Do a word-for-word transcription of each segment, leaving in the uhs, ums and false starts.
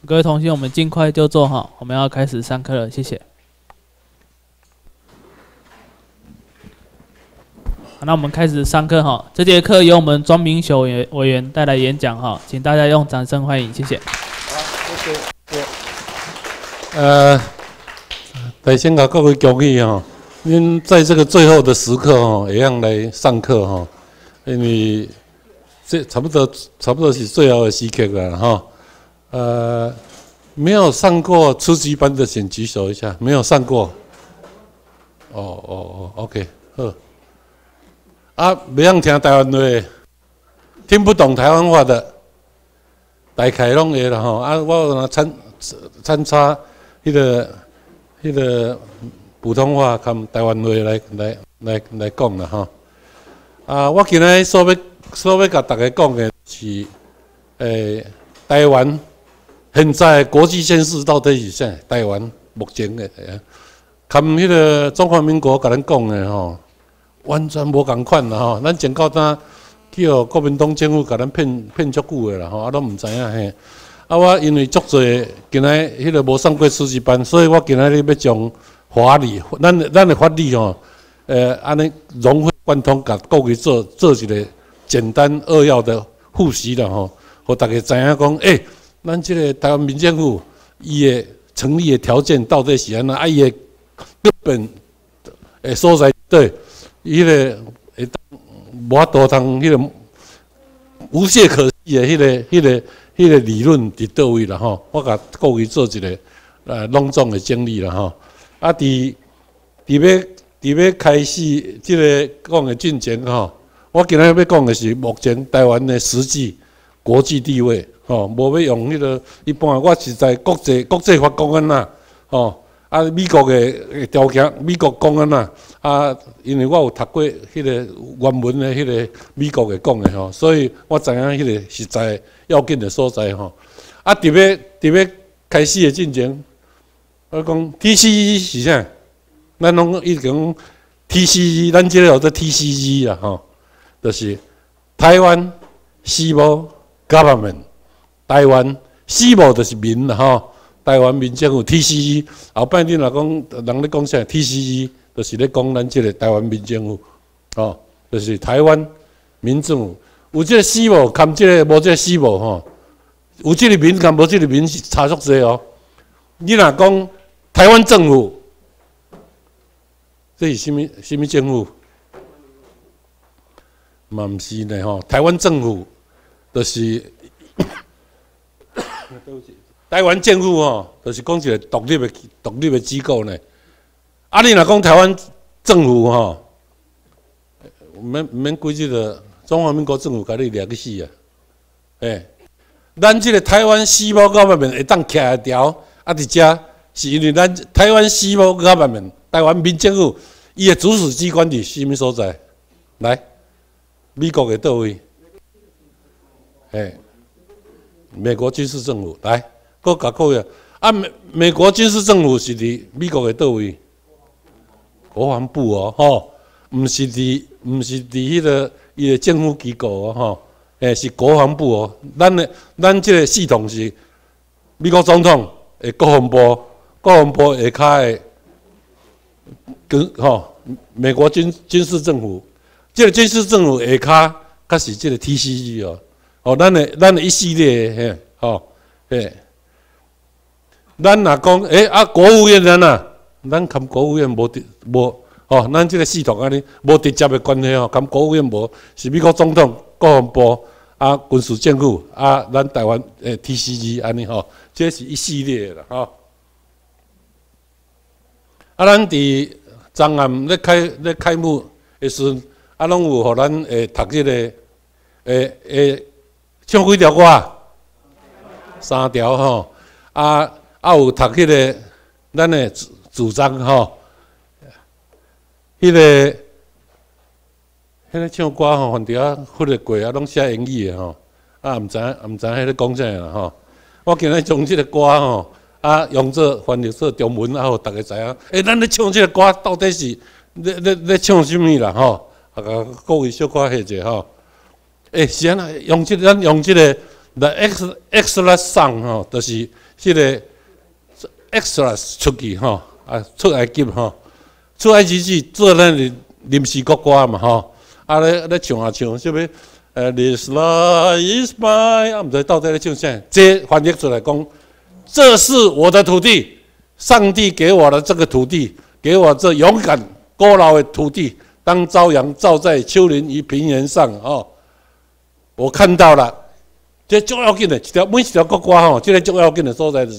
各位同学，我们尽快就坐哈，我们要开始上课了，谢谢。好，那我们开始上课哈。这节课由我们庄明修委员带来演讲哈，请大家用掌声欢迎，谢谢。 好，谢谢。呃，来先给各位讲义哈，您在这个最后的时刻哈，一样来上课哈，因为这差不多差不多是最后的时刻了哈。呃，没有上过初级班的，请举手一下。没有上过。哦哦哦 ，OK， 好。啊，不想听台湾话，听不懂台湾话的，大概拢会啦吼。啊，我有参参差迄个迄个普通话跟台湾话来来来来讲啦吼。啊，我今日所要所要甲大家讲的是，诶，台湾。现在国际现实到底是啥？台湾目前的，跟迄个中华民国甲咱讲的吼，完全无共款啦吼。咱前到呾叫国民党政府甲咱骗骗足久的啦吼，啊都毋知影嘿。啊，我因为足侪今仔迄个无上过初级班，所以我今仔日要将法律，咱咱的法律吼，呃，安尼融会贯通，甲各位做做一个简单扼要的复习啦吼，互大家知影讲，诶、欸。咱即个台湾民政府，伊的成立的条件到底是安怎？啊，伊的根本诶所在对，伊个会无法度通迄个无懈可击的迄个、迄个、迄个理论伫倒位啦吼？我甲各位做一个呃隆重的整理啦吼。啊，伫伫要伫要开始即个讲的进前吼，我今日要讲的是目前台湾的实际国际地位。哦，无要用迄个一般，我是在国际国际法公安呐，哦，啊，美国的条件，美国公安呐，啊，因为我有读过迄个原文的迄个美国的讲的吼，所以我知影迄个实在要紧的所在吼。啊，特别特别开始的进前，我讲 T C E 是啥？咱拢一直讲 T C E， 咱即个有做 T C E 啦吼，就是台湾西部 government。台湾西部就是民啦吼，台湾民政府 T C E， 后摆恁若讲人咧讲啥 T C E， 就是咧讲咱即个台湾民政府，吼，就是台湾民政府。有即个西部，含即个无即个西部吼，有即个民，含无即个民是差足济哦。你若讲台湾政府，这是啥物啥物政府？嘛毋是呢吼，台湾政府就是。台湾政府吼，就是讲一个独立的、独立的机构呢。啊，你若讲台湾政府吼，毋免毋免规即个中华民国政府甲你掠去死啊！诶，咱即个台湾西部government会当徛会条，啊，伫遮是因为咱台湾西部government台湾民政府伊的主使机关伫啥物所在？来，美国的倒位？诶。美国军事政府来，各甲各位啊，美美国军事政府是伫美国的倒位？国防部哦，吼，毋是伫毋是伫迄个伊的政府机构哦，吼，诶，是国防部哦。咱的咱即个系统是美国总统的国防部，国防部下骹的跟吼美国军军事政府，即、这个军事政府下骹，才是即个 T C E 哦。哦，咱的咱的一系列嘿，吼，嘿，咱若讲，诶、欸、啊，国务院咱呐，咱跟国务院无直无，哦，咱即个系统安尼无直接的关系哦，跟国务院无，是美国总统、国防部啊、军事政府啊，咱台湾诶 T C E 安尼吼，这是一系列啦，吼。啊，咱伫昨暗咧开咧开幕的时阵，啊，拢有互咱诶读即、这个诶诶。唱几条歌？三条吼，啊啊有读迄个咱的主主张吼，迄个迄个唱歌吼，反正啊忽略过啊，拢写英语的吼，啊毋知毋知迄个讲啥啦吼。我今日将即个歌吼，啊用做翻译做中文，啊，互大家知影。诶，咱咧唱即个歌到底是咧咧咧唱啥物啦吼？啊，各位小可下者吼。诶、欸，是安那用即、這個、咱用即、這個 the X Extra Song 吼，就是这个 extras 出去吼，啊，出埃及吼，出埃及去做咱的临时国歌嘛吼，啊咧咧唱啊唱，什么呃 This life is mine， 啊，唔知到底咧唱啥，这翻译出来讲，这是我的土地，上帝给我的这个土地，给我这勇敢古老的土地，当朝阳照在丘陵与平原上哦，我看到了。这最要紧的，一条每一条国歌吼，这个最要紧的所在就是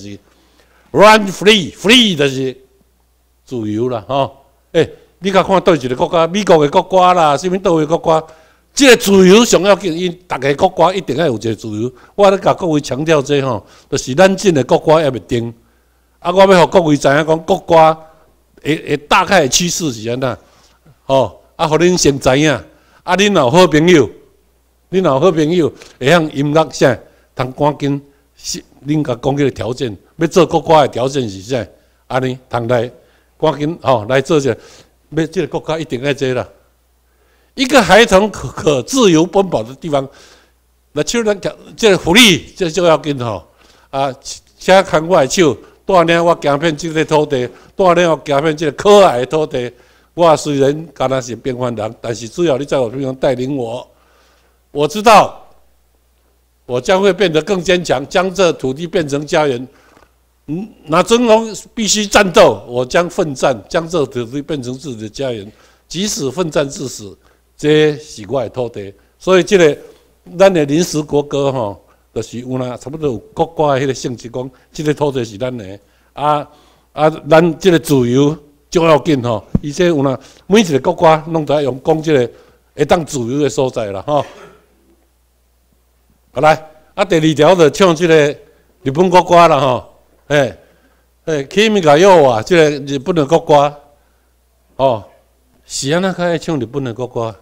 run free free 就是自由啦吼。诶、欸，你甲看对一个国家，美国的国歌啦，什么倒位国歌，这个自由上要紧，因逐个国歌一定要有一个自由。我咧甲各位强调这吼，就是咱进的国歌还未定。啊，我要互各位知影讲国歌会会大概的趋势是安怎，吼，啊，互恁先知影。啊，恁有好朋友。你若有好朋友会晓音乐啥，通赶紧，恁甲讲迄个条件，要做国歌的条件是啥？安尼，通来赶紧吼来做者，要这个国家一定要这啦。一个孩童可可自由奔跑的地方，那手咱这个福利，这就要紧吼。啊，请看我的手，带领我行遍这个土地，带领我行遍这个可爱的土地。我虽然敢若是平凡人，但是只要你在我身上带领我。我知道，我将会变得更坚强，将这土地变成家园。嗯，那真龙必须战斗，我将奋战，将这土地变成自己的家园，即使奋战致死，这是我的土地。所以，这个咱的临时国歌吼，就是有那差不多有国歌的迄个性质，讲这个土地是咱的，啊啊，咱这个自由重要紧吼。而且有那每一个国歌拢在用讲这个会当自由的所在啦吼。好来，啊，第二条就唱这个日本国歌啦吼，诶诶，Kimi ga yo 啊，这个日本的国歌，哦，是安那较爱唱日本的国歌？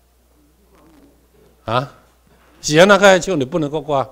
啊，是安那较爱唱日本的国歌？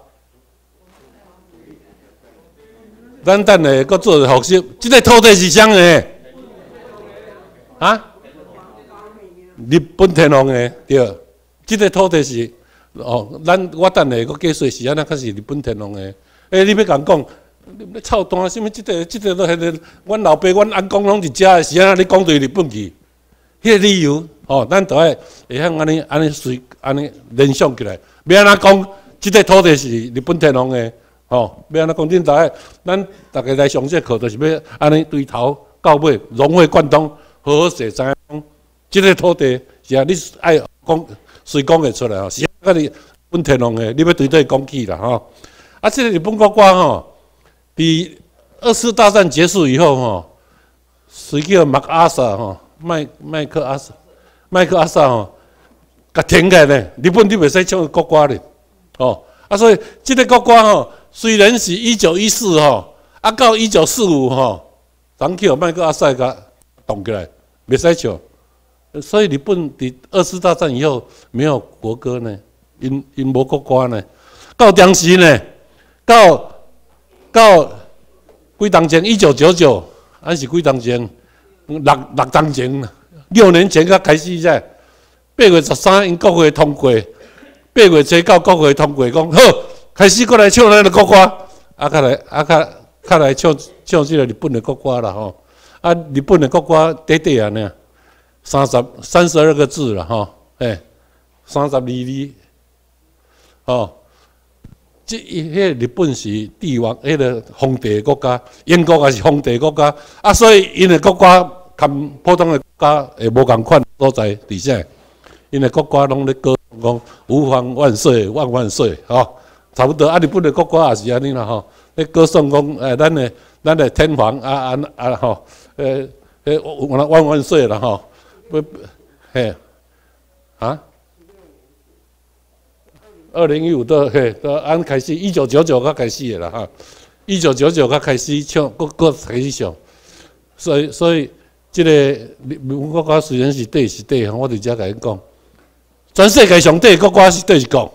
咱等下搁做复习，这个土地是谁的？啊？日本天皇的对，这个土地是。哦，咱我等下佫解说是安那，较是日本天皇的。诶、欸，你要甲讲，你要操蛋，什物即个、即个都迄个，阮老爸、阮阿公拢伫遮，是安那你讲对日本去？迄个理由，哦，咱都爱会晓安尼、安尼随、安尼联想起来。要安怎讲？即个土地是日本天皇的，哦，要安怎讲？恁大家，咱大家来上这课，就是要安尼对头到尾融会贯通，好好势知影讲，即个土地是啊，你爱讲。随讲会出来吼，是啊，你日本天皇的，你要对对讲起啦吼。啊，这个日本国歌吼，伫二次大战结束以后吼，谁叫麦克阿瑟吼，麦麦克阿瑟，麦克阿瑟吼，甲停起来呢。日本你袂使唱国歌咧，哦，啊，所以这个国歌吼，虽然是一九一四吼，啊到一九四五吼，人去麦克阿瑟甲动起来，袂使唱。所以日本伫二次大战以后没有国歌呢，因因无国歌呢。到当时呢，到到几当前，一九九九还是几当前，六六当前，六年前才开始噻。八月十三因国会通过，八月初九国会通过，讲好开始过来唱咱的国歌，啊，较来啊，较较来唱唱这个日本的国歌啦吼。啊，日本的国歌短短啊呢。三十三十二个字了哈，哎，三十二字，哦，这迄个日本是帝王，迄个皇帝国家，英国也是皇帝国家，啊，所以因的国家跟普通的国家会无共款所在，伫啥？因的国家拢咧歌讲吾皇万岁万万岁，吼，差不多啊，日本的国歌也是安尼啦，吼，咧歌颂讲，诶，咱的咱的天皇啊啊啊，吼，诶诶，万万岁啦，吼。不，嘿，啊，二零一五都嘿都按开始，一九九九才开始的啦哈，一九九九才开始唱，各各开始唱，所以所以这个日本国歌虽然是对是对，我伫遮甲你讲，全世界上对国歌是对一个，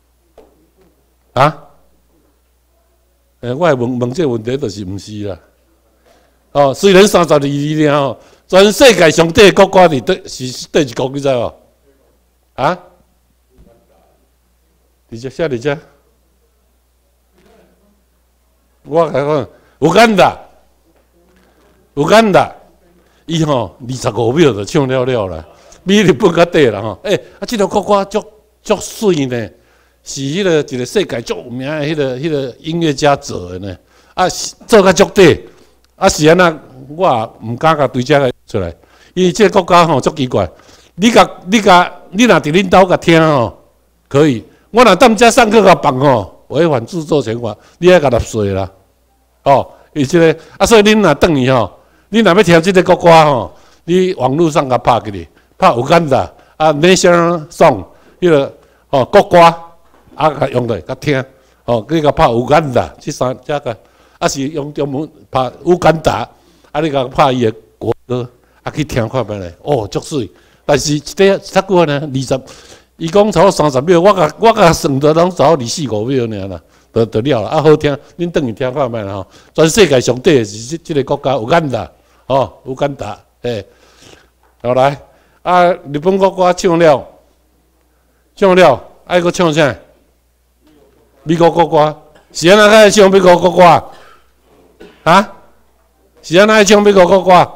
啊，诶，我问问这个问题就是毋是啦，哦，虽然三十二字尔吼。全世界上对国歌是对是对一国，你知无？啊？伫遮写伫遮， 我甲讲，乌干达，乌干达，伊吼二十五秒就唱了了啦，比日本较短啦吼。诶、欸，啊，即条国歌足足水呢，是迄个一个世界足有名的迄个迄个音乐家做的呢。啊，做甲足短，啊是安那，我也毋敢甲对遮个出来，因为即个国家吼足奇怪。你甲你甲你若伫恁兜甲听吼，可以。我若踮遮上课甲放吼，违反著作权法，你爱甲纳税啦。哦，伊即个啊，所以恁若转去吼，你若要听即个国歌吼，你网络上甲拍起哩，拍乌干达啊 ，National Song， 迄个哦国歌啊，甲用来甲听，哦，你甲拍乌干达，即三遮个啊是用中文拍乌干达，啊你甲拍伊个国歌，啊去听看觅咧，哦足水。但是一个差久呢，二十，伊讲差不多三十秒，我甲我甲算得拢差不多二四五秒尔啦，就就了啦。啊好听，恁转去听看觅啦吼。全世界上短的是即即个国家乌干达，哦乌干达，诶，后来啊日本国歌唱了，唱了，爱搁唱啥？美国国歌，是安怎爱唱美国国歌啊？啊？是安怎爱唱美国国歌？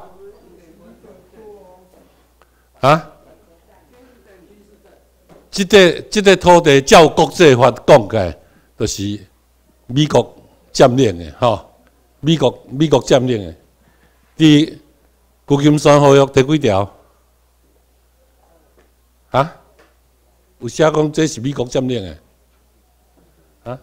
啊！即、这个即、这个土地照国际法讲起，就是美国占领的吼，美国美国占领的。伫旧金山条约第几条？啊？有写讲这是美国占领的？啊？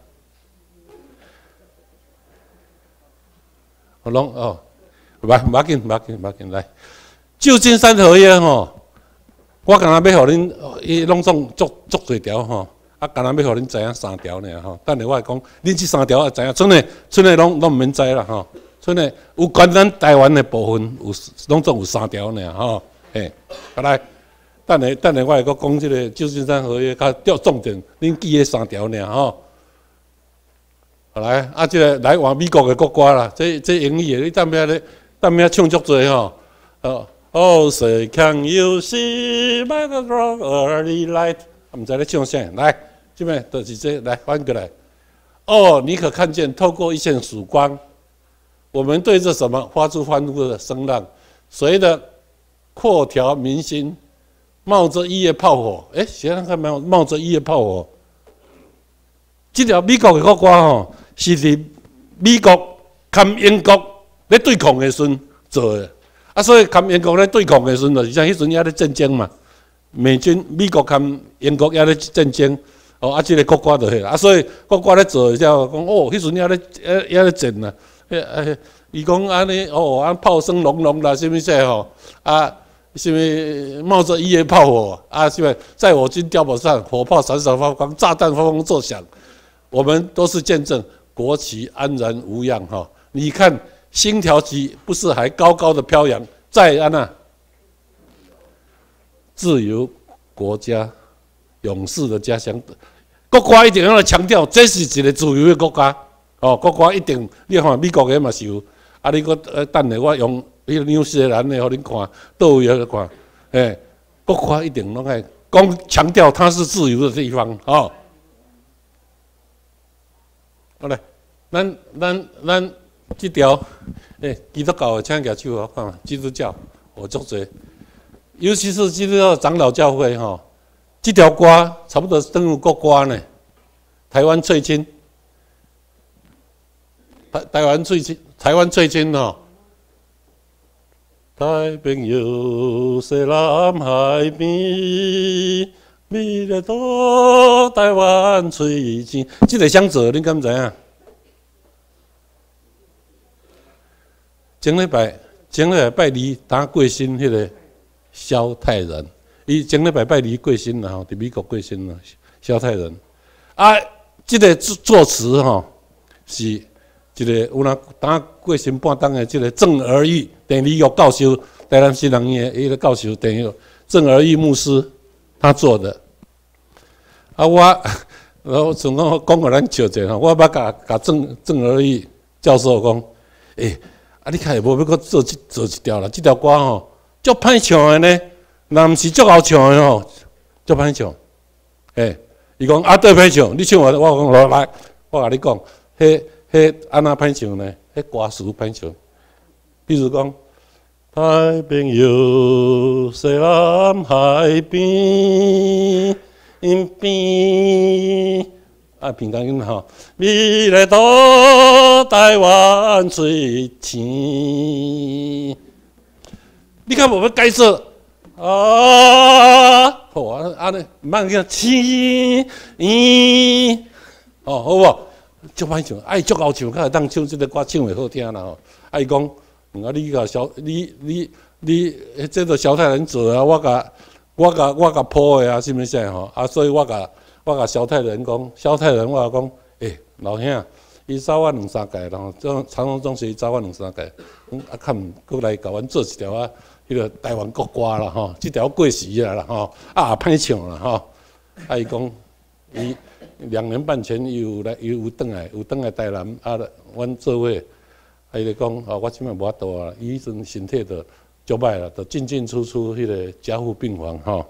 我拢哦，唔唔要紧，唔要紧，唔要紧，来，旧金山条约吼。我刚若要互恁，伊拢总足足多条吼，啊，刚若要互恁知影三条尔吼。等下我会讲，恁即三条也知影，剩诶剩诶拢拢毋免知啦吼。剩诶有关咱台湾诶部分有，拢总有三条尔吼。嘿，好来，等下等下我会阁讲即个旧金山合约较着重点，恁记迄三条尔吼。好来，啊，即个来换美国诶国歌啦，这这英语诶，你等下咧，等下唱足多吼，哦。Oh, say can you see by the dawn early light？ 毋知咧唱啥？来，这边就是这来翻过来。哦，你可看见透过一线曙光，我们对这什么发出欢呼的声浪，随着阔条明星，冒着一夜炮火。哎、欸，谁人看冒冒着一夜炮火？这条美国的国歌吼，是伫美国跟英国咧对抗的时阵做的。啊，所以跟英国咧对抗的时阵，就是像迄阵也咧战争嘛，美军、美国跟英国也咧战争，哦，啊，即、这个国歌就迄啦。啊，所以国歌咧做之后，讲哦，迄阵也咧也也咧战啦。诶诶，伊讲安尼哦，安炮声隆隆啦，什么说吼啊，什么冒着一夜炮火啊，什么在我军碉堡上，火炮闪闪发光，炸弹轰轰作响，我们都是见证国旗安然无恙哈、哦。你看。星条旗不是还高高的飘扬在安那？自由国家、勇士的家乡，国歌一定要来强调，这是一个自由的国家。哦，国歌一定，你看美国的嘛是有，啊，你搁呃等下我用迄个纽西兰的，互恁看，倒位去看，诶、欸，国歌一定拢爱讲强调它是自由的地方，哦。好来，咱咱咱。这条，诶、欸，基督教的请举手我看嘛，基督教我足多，尤其是基督教长老教会吼，这条歌差不多等于国歌呢。台湾翠青，台台湾翠青，台湾翠青吼，太平洋西南海边，美丽岛台湾翠青，这个谁做？恁敢知影？前礼拜，前礼拜拜二打过身迄个萧泰然，伊前礼拜拜二过身啦吼，伫美国过身啦，萧泰然。啊，即、这个作词吼，是一个有人打过身半当的即个郑儿玉，电理学教授，台南新人院的迄个教授，电理学郑儿玉牧师他做的。啊，我然后从讲讲互咱笑者吼，我捌甲甲郑郑儿玉教授讲，诶、欸。啊！你看无要搁做一做一条啦，这条歌吼，足歹唱的呢。若毋是足好唱的吼，足歹唱。诶、欸，伊讲啊，对歹唱，你唱我，我讲来，我甲你讲，迄迄安那歹唱呢？迄歌词歹唱。比如讲，太平洋西南海边边。 啊，平常音吼，美丽岛台湾水天，你看无要解说啊？好啊，安尼唔通叫天咦？哦，好无？足歹唱，爱足够唱，较会当唱即个歌唱会好听啦吼。啊，伊讲，啊，你甲小你你你，这个小太人做啊，我甲我甲我甲谱的啊，是毋是啥吼？啊，所以我甲。 我甲萧太人讲，萧太人我讲，诶、欸，老兄，伊找我两三届，然后种长隆中学找我两三届，嗯，啊，看过来甲阮做一条啊，迄个台湾国歌啦吼，即条过时啊啦吼，啊歹唱啦吼，啊伊讲，伊两年半前伊有来，伊有转来，有转来台南，啊，阮做伙，啊伊就讲，哦，我即摆无法度啊，伊迄阵身体着足歹啦，着进进出出迄个加护病房吼。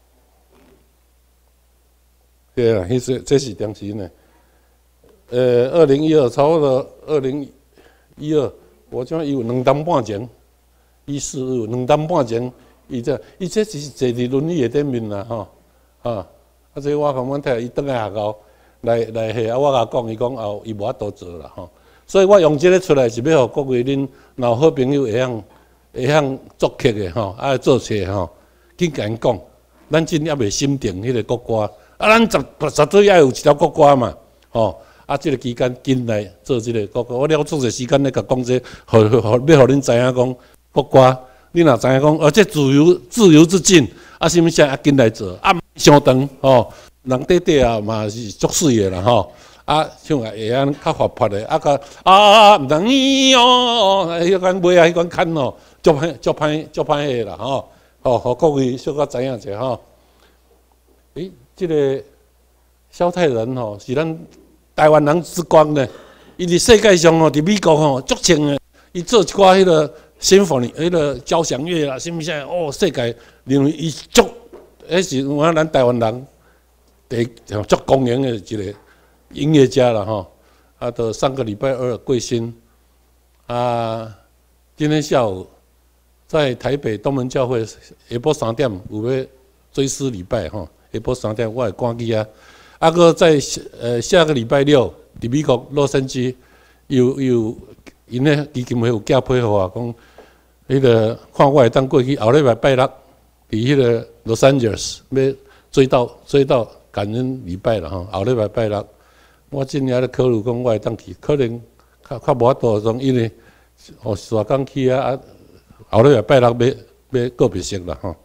对啊，迄是这是当时呢，呃，二零一二，差不多二零一二，我讲伊有两担半前，伊是有两担半前，伊这伊这是坐伫轮椅的顶面啦，吼，啊，啊，这我甲阮太太伊倒来学校来来下，啊，我甲讲伊讲后伊无法度做啦，吼，所以我用这个出来是要互各位恁若有好朋友会晓会晓作曲的吼，啊，做册吼，紧甲因讲，咱真还袂心定迄个国歌。 啊，咱绝绝对要有一条国歌嘛，吼！啊，即、这个期间紧来做即个国歌，我了做者时间咧，甲讲这，互互要互恁知影讲国歌，你若知影讲，而且自由自由之境，啊，什物啥啊，紧来做，啊，相长吼，人短短啊嘛是足水的啦，吼！啊，像啊会安较活泼的，啊个啊毋通伊哦，迄款尾啊，迄款牵哦，足歹足歹足歹下啦，吼！吼，互各位小可知影者吼，诶。 这个萧太人吼是咱台湾人之光呢，伊伫世界上吼，伫美国吼足称的，伊做一寡迄个新风迄个交响乐啦，什物啥哦，世界认为伊足，迄是我咱台湾人第足公认的一个音乐家啦吼。啊，到上个礼拜二贵星，啊，今天下午在台北东门教会下晡三点有要追思礼拜吼。 下晡三点，我会赶去啊。啊，个在呃下个礼拜六，伫美国洛杉矶有有因咧基金会有寄批互我，讲迄个看我会当过去后礼拜拜六，伫迄个洛杉矶要追悼追悼感恩礼拜啦吼。后礼拜拜六，我今年咧考虑讲我会当去，可能较较无法度从因为哦煞工去啊啊，后礼拜拜六要要个别式啦吼。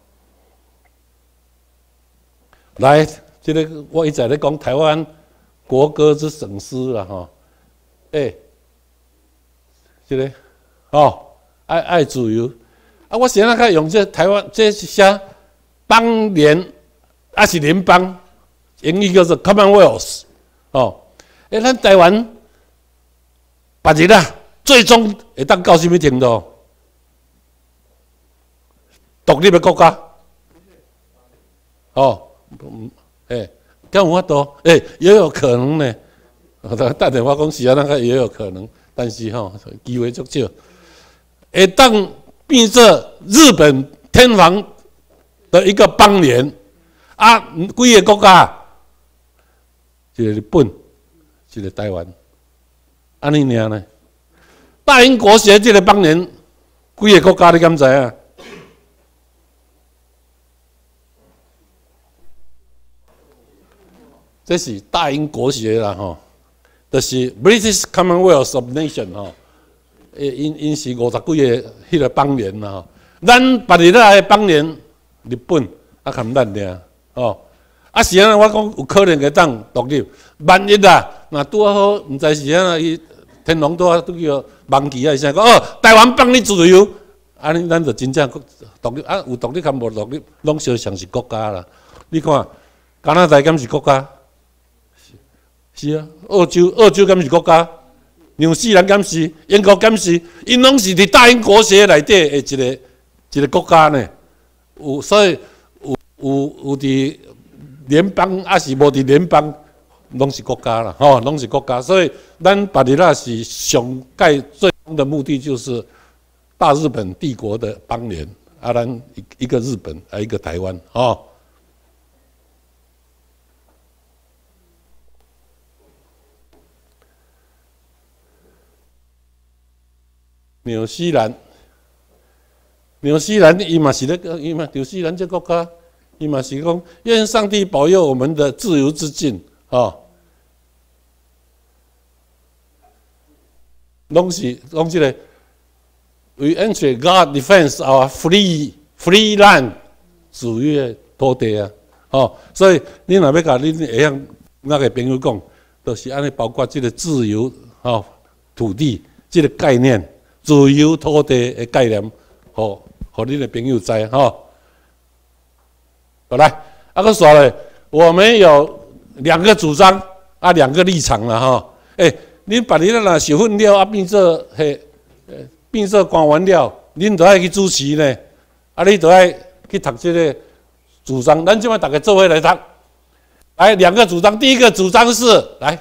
来，这个我一直在讲台湾国歌之省诗啦，吼，诶，这个哦，爱爱自由啊！我现在看用这台湾这是写邦联，还是联邦，英语叫做 Commonwealth 哦。诶，咱台湾别日啊，最终会当到什么程度？独立的国家，哦。 嗯，哎，敢有法度？哎，也有可能呢。打电话讲是啊，那个也有可能，但是吼，机会足少。会当变做日本天皇的一个邦联啊，几个国家？一个日本，一个台湾，安尼尔呢？大英国协这个邦联，几个国家你敢知啊？ 这是大英国协啦吼，就是 British Commonwealth of Nations 吼，诶，因因是五十几个迄个邦联啦吼。咱别日来邦联，日本啊，含咱俩哦。啊是安尼，我讲有可能会当独立。万一啦，若拄好，毋知是安尼，伊天皇拄好拄叫忘记啊，啥讲哦，台湾放你自由，安尼咱就真正独立啊，有独立含无独立，拢相像是国家啦。你看，加拿大敢是国家？ 是啊，澳洲澳洲敢是国家，纽西兰敢是，英国敢是，因拢是伫大英国协内底的一个一个国家呢。有所以有有有伫联邦，还是无伫联邦， 拢是国家啦，吼，拢是国家，所以咱巴里拉是上盖最终的目的就是大日本帝国的邦联，啊，咱一一个日本，啊，一个台湾，哦。纽西兰，纽西兰伊嘛是咧个，伊嘛纽西兰这国家，伊嘛是讲，愿上帝保佑我们的自由之境，哦，拢是拢这个 ，We ensure God defends our free free land， 自由的土地啊，哦，所以你若要甲恁会晓那个朋友讲，都、就是安尼，包括这个自由哦土地这个概念。自由土地的概念，好，互你的朋友知哈。好来，啊个说咧，我们有两个主张啊，两个立场了哈。诶、欸，恁把你那受训了啊，变做嘿，变做官员了，恁都爱去主持呢，啊，你都爱去读这个主张。咱即摆大家做伙来读。来，两个主张，第一个主张是来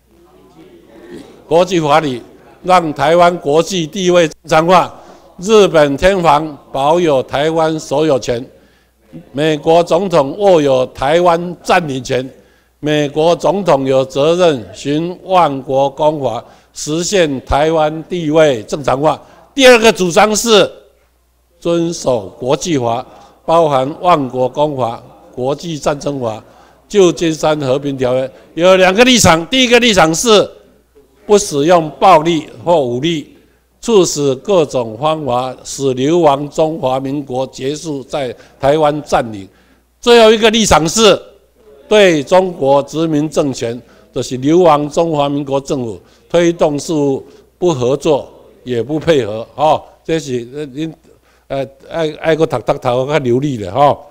国际法理。让台湾国际地位正常化，日本天皇保有台湾所有权，美国总统握有台湾占领权，美国总统有责任循万国公法实现台湾地位正常化。第二个主张是遵守国际法，包含万国公法、国际战争法、旧金山和平条约。有两个立场，第一个立场是不使用暴力或武力，促使各种方法使流亡中华民国结束在台湾占领。最后一个立场是对中国殖民政权，就是流亡中华民国政府推动事务不合作也不配合。哦，这是恁呃爱爱个读读头较流利的吼。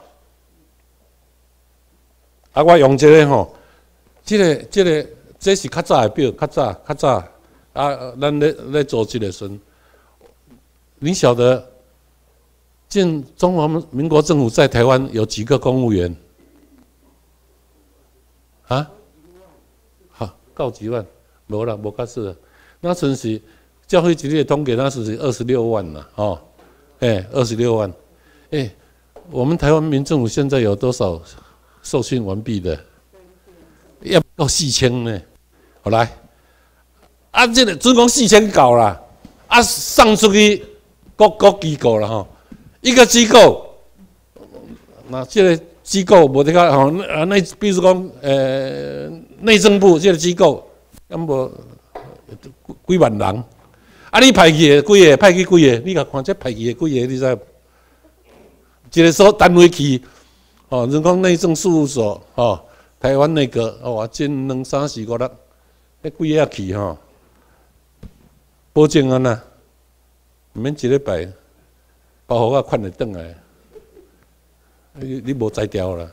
啊，我用这个吼，这个这个。这是较早的表，较早较早啊！咱咧咧做这个时，你晓得，进中华民国政府在台湾有几个公务员？啊？好，够几万？无啦，无较少。那阵是教会局的统计，那是二十六万啦，哦，哎，二十六万。哎，我们台湾民政府现在有多少受训完毕的？要到四千呢。好来，啊，这个总共四千搞啦，啊，送出去各各机构了哈，一个机构，那这个机构无得个吼，啊，内比如讲，呃，内政部这个机构，咁无几万人，啊，你派去的几个，派去几个，你甲看这派去的几个，你知？一个所单位去，哦，人讲内政事务所，哦，台湾那个，哦，真两三四五六。迄几个去吼，保证安那，毋免一礼拜，包袱啊款会转来，你你无才调啦。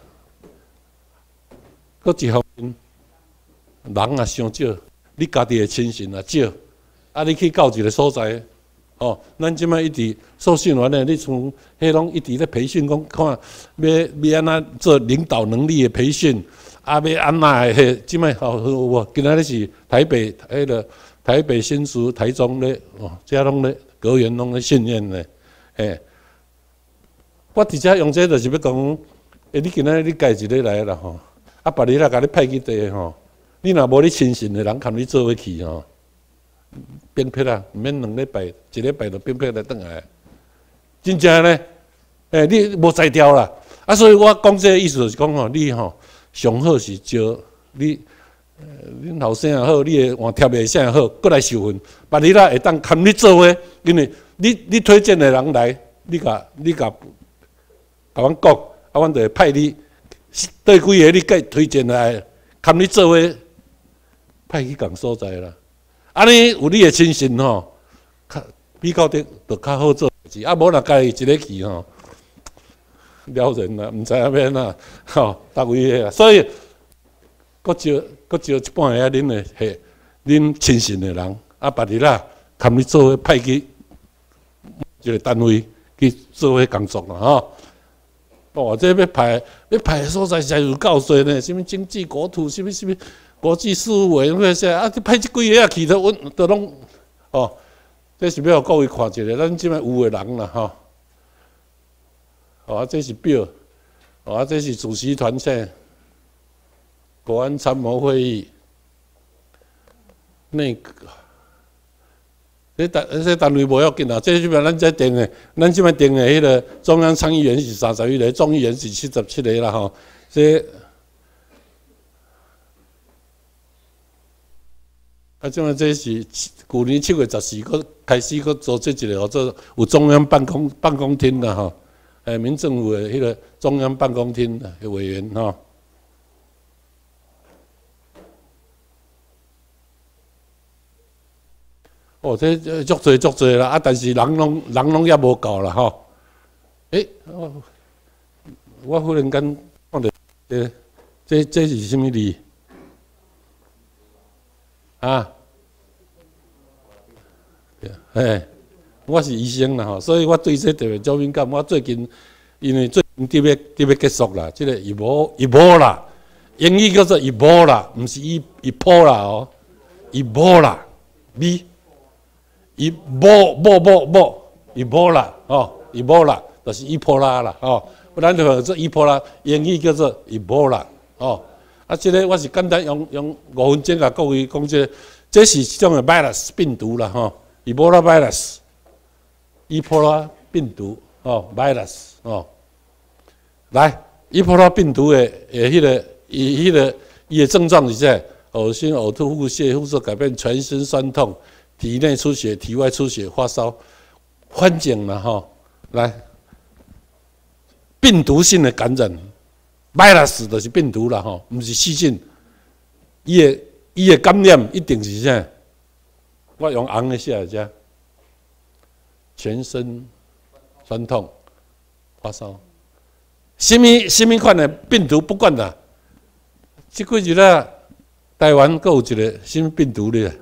搁一方面，人也伤少，你家己的亲信也少，啊，你去到一个所在，哦，咱即摆一直受训完了，你从迄拢一直咧培训，讲看要要安怎做领导能力的培训。啊，要安那迄即摆吼，我今仔日是台北迄个台北新竹、台中咧，哦，遮拢咧阁员拢咧训练咧，嘿。我直接用这就是要讲，诶，你今仔日你家一个来啦吼，啊，别日来甲你派去地吼，你若无你亲信的人，含你做伙去吼，兵撇啊，毋免两礼拜，一礼拜就兵撇来转来，真正咧，诶，你无才调啦，啊，所以我讲这个意思就是讲吼，你吼。上好是招你，呃，恁后生也好，你的换贴的啥也好，过来受训。别日啦会当含你做伙，因为你你推荐的人来，你甲你甲甲阮讲，啊，阮就会派你对几个你计推荐来，含你做伙派去共所在啦。安尼有你的亲信吼，较比较的就较好做事。啊，无若家己一个去吼。了人啦，唔知影要哪，吼，逐位个，所以，搁招搁招一半个恁的嘿，恁亲信的人，啊，别日啦，含你做伙派去一个单位去做伙工作啦，吼。哦，这要派要派的所在才有够多呢，什么经济国土，什么什么， 国际事务委员会说啊，你派这几个仔去，都阮都拢哦，这是要各位看一下，咱即摆有的人啦吼。哦，这是表，哦，这是主席团线，国安参谋会议，那个。这单这单位无要紧啦，这即摆咱这定的，咱即摆定的迄个中央参议员是三十一个，众议员是七十七个啦吼。这啊，即摆这是去年七月十四个开始个做这一个，哦，做有中央办公办公厅啦吼，诶，民政府的迄个中央办公厅的委员吼。哦，这这足侪足侪啦，啊，但是人拢人拢也无够啦吼。诶，哦，我忽然间看到，这这这是什么字？啊？嘿，我是医生啦吼，所以我对这特别足敏感。我最近因为最近特别特别结束啦，这个伊无伊无啦，英语叫做伊无啦，唔是伊伊破啦哦，伊无啦，你。伊无无无无，伊无啦，哦，伊无啦，就是伊波拉啦，哦，咱就做伊波拉，英语叫做伊波啦，哦，啊，这个我是简单用用五分钟甲各位讲这，这是一种的 virus 病毒啦，吼，伊波拉 virus， 伊波拉病毒，哦 ，virus， 哦，来，伊波拉病毒的诶，迄个伊迄个伊的症状是啥？恶心、呕吐、腹泻、肤色改变、全身酸痛。体内出血、体外出血、发烧、环境了哈，来，病毒性的感染 ，virus 就是病毒了哈，不是细菌。伊的伊的感染一定是啥？我用红的写者，全身酸痛、发烧，什么什么款的病毒不管啦。这几日啦，台湾阁有一个什么病毒咧？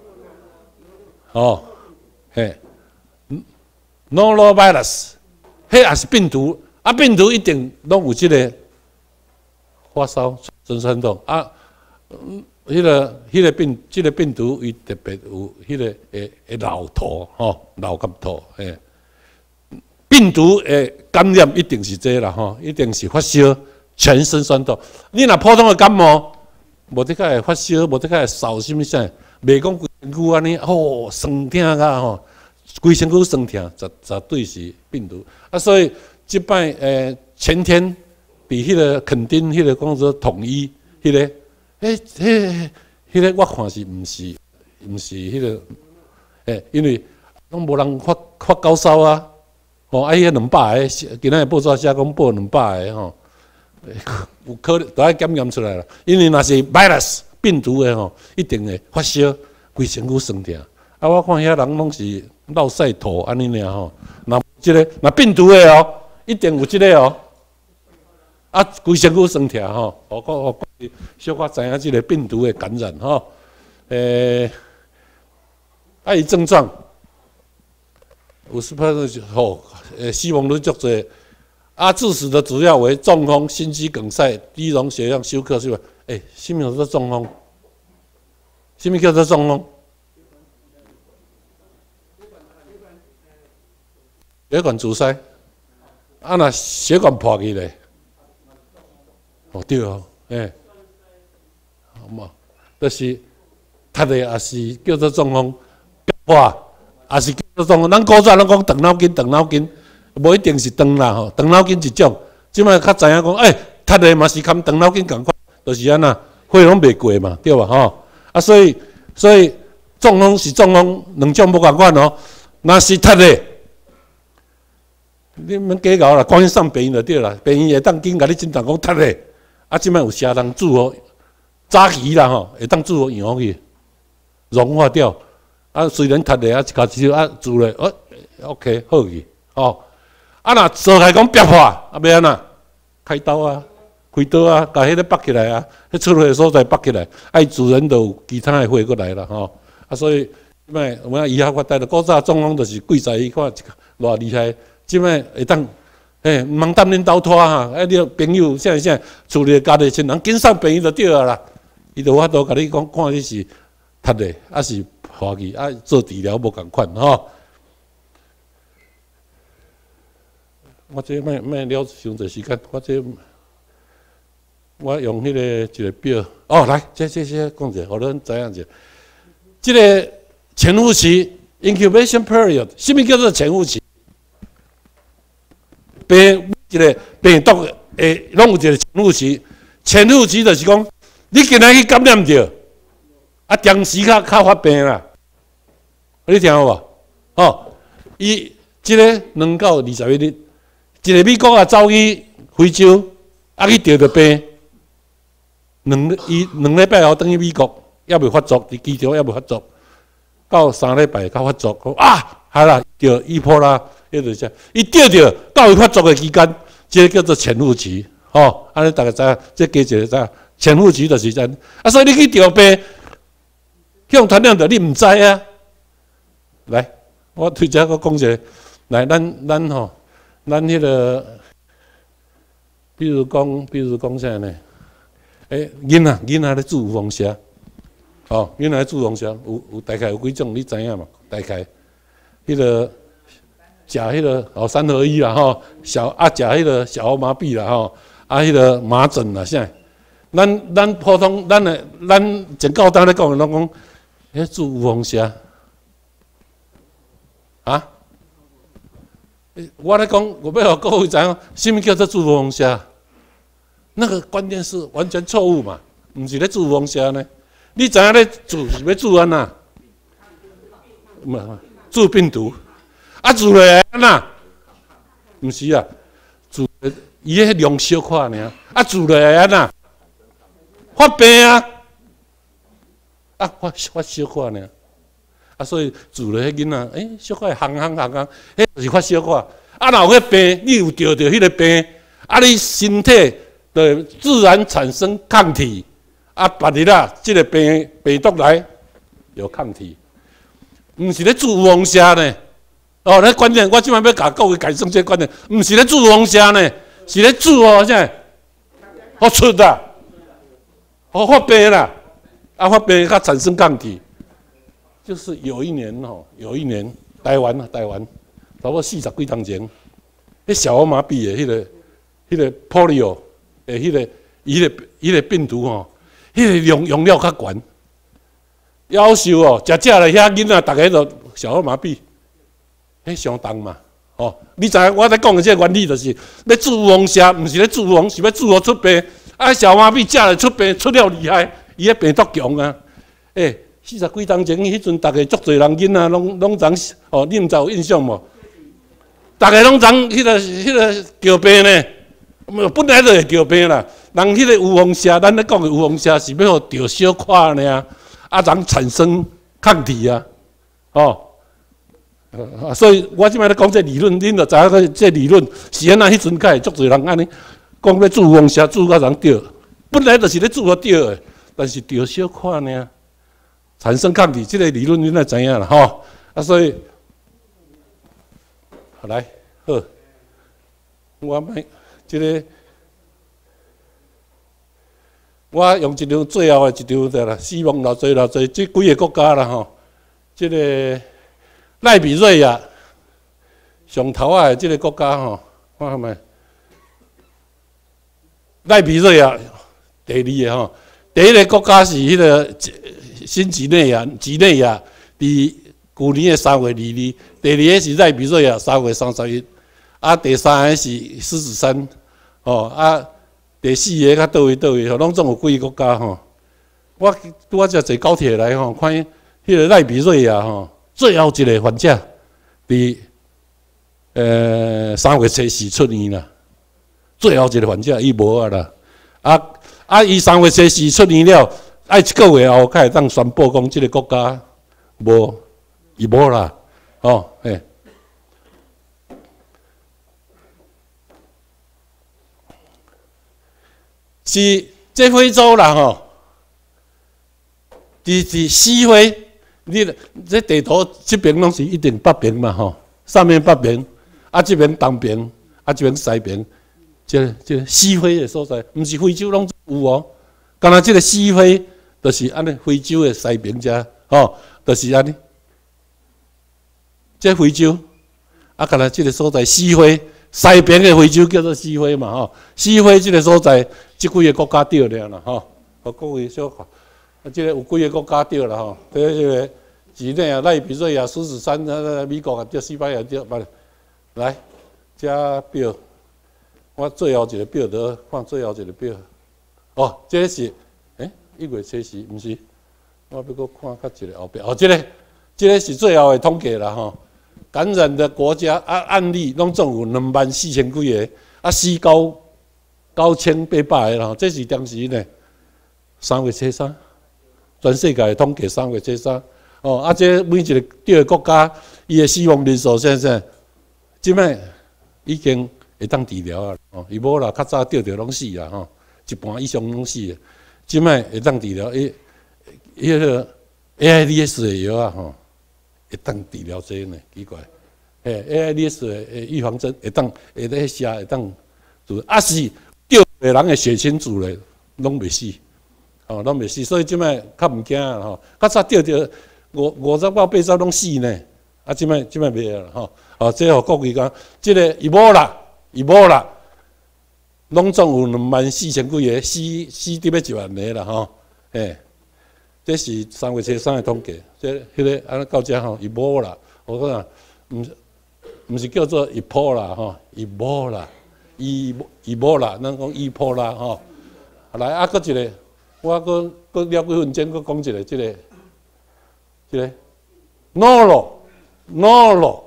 哦，嘿 ，norovirus， 迄也是病毒，啊，病毒一定拢有即个发烧、全身酸痛啊，嗯，迄个、迄个病、即个病毒伊特别有迄个会会老吐吼，老甲吐，嘿，病毒诶感染一定是这啦吼，一定是发烧、全身酸痛。你若普通的感冒，无得个会发烧，无得个会扫什么啥，袂讲。身躯安尼哦，酸痛甲吼，规身躯酸痛，绝绝对是病毒啊！所以即摆诶，前天伫迄个垦丁迄个讲做统一迄个，诶，迄迄个我看是毋是毋是迄个诶，因为拢无人发发高烧啊，哦，啊，迄两百个，今仔日报纸写讲报两百个吼，有可能都爱检验出来了，因为若是 virus 病毒的吼，一定会发烧。规身躯酸痛，啊！我看遐人拢是落晒吐安尼尔吼。那即个那病毒的哦，一定有即个哦。啊，规身躯酸痛吼，我我我小可知影即个病毒的感染吼。诶、欸，啊，伊症状五十趴吼，诶，死亡率足侪。啊，致死的主要为中风、心肌梗塞、低容血量、休克是吧？诶、欸，什么叫做中风？什么叫做中风？血管阻塞，啊，若血管破去咧，哦对哦，诶，好嘛，就是他的也是叫做中风，破，也是叫做中风。咱古早拢讲长脑筋，长脑筋，无一定是长啦吼，长脑筋一种，即摆较知影讲，诶，他的嘛是跟长脑筋共款，就是安那，血拢袂过嘛，对吧？吼。啊，所以所以中风是中风，两种不共款哦。若是踢的，你们假搞啦，赶紧上病院就对啦。病院会当紧甲你诊断讲踢的，啊，即摆有些人煮好早期啦吼，会当煮好养去，融化掉。啊，虽然踢的啊，一卡只啊煮咧，哦 ，OK 好去，哦。啊，若做开讲憋破，啊，要安那开刀啊。开刀啊，把迄个拔起来啊，迄出血所在拔起来，爱主人都有其他的血过来啦吼，啊，所以即摆我讲医学发达了，古早中风就是贵在伊看偌厉害，即摆会当，诶，毋通担恁兜拖哈，啊，你朋友啥啥，厝里家己亲人紧上病院就对啊啦， 伊就法度甲你讲，看你是读的，还是华裔，啊，做治疗无共款吼。我这卖卖了伤侪时间，我这我用迄个一个表，哦，来，这这这讲者，互恁知影者，这个潜伏期 （incubation period）， 什么叫做潜伏期？病一个病毒诶，拢有一个潜伏期。潜伏期就是讲，你今仔去感染着，啊，当时较较发病啦。你听有无？哦，伊即个两到二十一日，一个美国啊走去非洲，啊去得着病，两伊两礼拜后等于美国，还未发作，伫机场还未发作，到三礼拜才发作，啊，係啦，得伊波啦，迄就是，伊得着到伊发作的期間，即個叫做潛伏期，吼，安尼大家知影，即加一個知影，潛伏期就是真，啊，所以你去得病，向傳染着你毋知啊。來，我推遮個講者，來，咱咱吼，咱迄個，比如講，比如講啥呢？誒，囡仔囡仔咧煮有風蛇，哦，囡仔咧煮風蛇，有有大概有幾種，你知影嘛？大概，迄個食迄個哦三合一啦吼，小啊食迄個小兒麻痹啦吼，啊迄個麻疹啦啥，咱咱普通咱誒咱前高當咧講，攏講，迄煮有風蛇。啊！我咧講，我要互各位知影，什麼叫做煮風蝦？那個觀念是完全錯誤嘛，唔是咧煮風蝦呢？你知影咧煮是要煮安那？唔係煮病毒，啊煮落來安那？唔是啊，煮伊迄量小塊爾，啊煮落來安那？發病啊！啊發發小塊爾。啊，所以住咧迄囡仔，誒、欸，小可行行行行，迄就是發小可。啊，若有迄病，你有得着迄個病，啊，你身體就自然產生抗體，啊，別日啦，即個病病毒來有抗體，毋是咧煮有風蝦呢。哦，咧觀念，我即擺要甲各位改正這個觀念，毋是咧煮有風蝦呢，是咧煮哦，啥？好出啦，好發病啦，啊，發病它產生抗體。就是有一年吼，有一年台灣啊，台灣差不多四十幾年前，迄小兒麻痹的迄、那個、迄、那個 polio 的迄、那個、伊個、伊個病毒吼，迄、那個用用了較懸，夭壽哦，食食咧遐囡仔，大家都小兒麻痹，迄相當嘛，哦，你知影我咧講的這個原理就是要煮有風蝦，毋是咧煮有風，是要煮好出病，啊小兒麻痹食了出病，出了厲害，伊個病毒強啊，誒、欸。四十幾年前，迄陣大家足濟人囡仔攏攏知哦，你毋知有印象無？大家攏知迄個迄個叫病呢，本來就會叫病啦。人迄個有風蛇，咱咧講的有風蛇是要互着小塊呢，啊，人產生抗體啊，哦，啊，所以我即擺咧講這理論，恁就知影個這理論是安那迄陣較會足濟人安尼講要煮風蛇，煮到人着，本來就是咧煮互着的，但是着小塊呢。產生抗體，這個理論你哪知影啦？吼，啊，所以，來好，我買這個，我用一張最後的一張的啦，希望老濟老濟這幾個國家啦，吼，這個賴比瑞亞上頭啊，這個國家吼，看下咪，賴比瑞亞第二個吼，第一個國家是迄個。新幾內亞，幾內亞，佇去年的三月二日，第二個是賴比瑞亞三月三十一，啊，第三個是獅子山，哦，啊，第四個較倒位倒位，吼，攏總有幾個國家吼。我拄仔才坐高鐵來吼，看迄個賴比瑞亞吼，最後一個患者，佇呃三月初四出院啦，最後一個患者伊無啊啦，啊啊，伊三月初四出院了。愛一個月後，才會當宣布講，即個國家無，伊無啦，哦，誒，是這非洲啦，吼，佇佇西非，你這地圖這邊攏是一定北邊嘛，吼，上面北邊，啊這邊東邊，啊這邊西邊，這個這個西非的所在，毋是非洲攏有哦，敢若這個西非。 就是安尼非洲的西边遮，吼，就是安尼。这非洲，啊，干来这个所在西非，西边的非洲叫做西非嘛，吼，西非这个所在，即几个国家对了啦，吼，啊，各位小看，啊，这个有几个国家对了吼，这个这个几内啊，赖比瑞亚、狮子山，啊，美国啊，对，西班牙对，来，来，这表，我最后一个表得放最后一个表，哦，这个是，诶、欸，一月七十，毋是，我要搁看较一个后壁，哦，这个，这个是最后的统计啦，吼。感染的国家啊案例拢总有两万四千几个，啊死九九千八百个啦，这是当时呢三月初三，全世界统计三月初三。哦，啊这每一个对个国家，伊的死亡人数现在，即摆已经会当治疗啊，哦，伊无啦，较早得着拢死啦吼，一半以上拢死的，即摆会当治疗，伊伊个 A I D S 的药啊吼。会当治疗这呢？奇怪，诶 ，A I D S 诶预防针会当会咧写会当做，啊是钓的人的血清组咧，拢袂死，哦，拢袂死，所以即摆较毋惊啦吼。较早钓着五五十到八十拢死呢，啊，即摆即摆袂啊吼。哦，这互各位讲，即个伊无啦，伊无啦，拢总有两万四千几个，死死伫要一万个啦吼，诶。这是三月初三的统计，这迄个安尼到遮吼，伊无啦，我讲毋毋是叫做伊破啦吼，伊无啦，伊伊无啦，咱讲伊破啦吼。来啊，搁一个，我搁搁了几分钟，搁讲一个，即个，即个 noro noro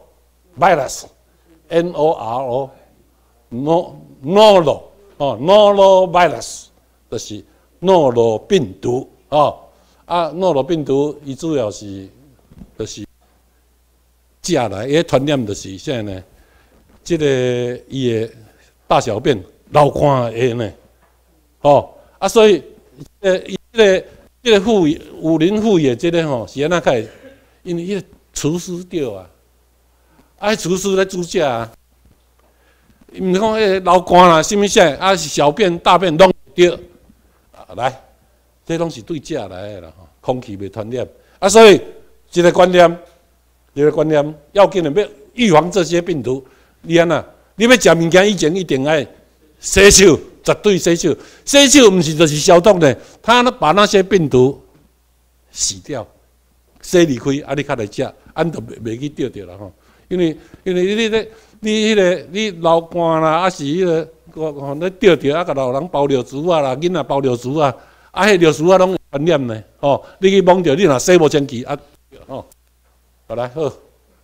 virus，N O R O no noro 哦 noro virus， 就是诺罗病毒哦。啊，诺罗病毒伊主要是就是食来，伊传染就是啥呢？即、这个伊的大小便流汗会呢，哦啊，所以呃，伊这个这个副武林副业这个吼是安那开？因为迄个厨师钓啊，啊，厨师来煮食啊，毋是讲迄个流汗啦，什物啥啊，是小便大便拢钓啊来。这拢是对食来的啦，空气袂传染啊，所以一个观念，一个观念，要紧的要预防这些病毒。你安那？你要食物件以前一定爱洗手，绝对洗手。洗手毋是就是消毒呢，他把那些病毒洗掉，洗离开，啊，你较来食，安就袂袂去钓着啦吼。因为因为你咧你迄个你流汗啦，啊是迄个我你钓着啊，甲老人包尿珠啊啦，囡仔包尿珠啊。啊，迄尿鼠啊，拢传染呢，吼！你去摸着，你若洗无清气啊，吼！好来好，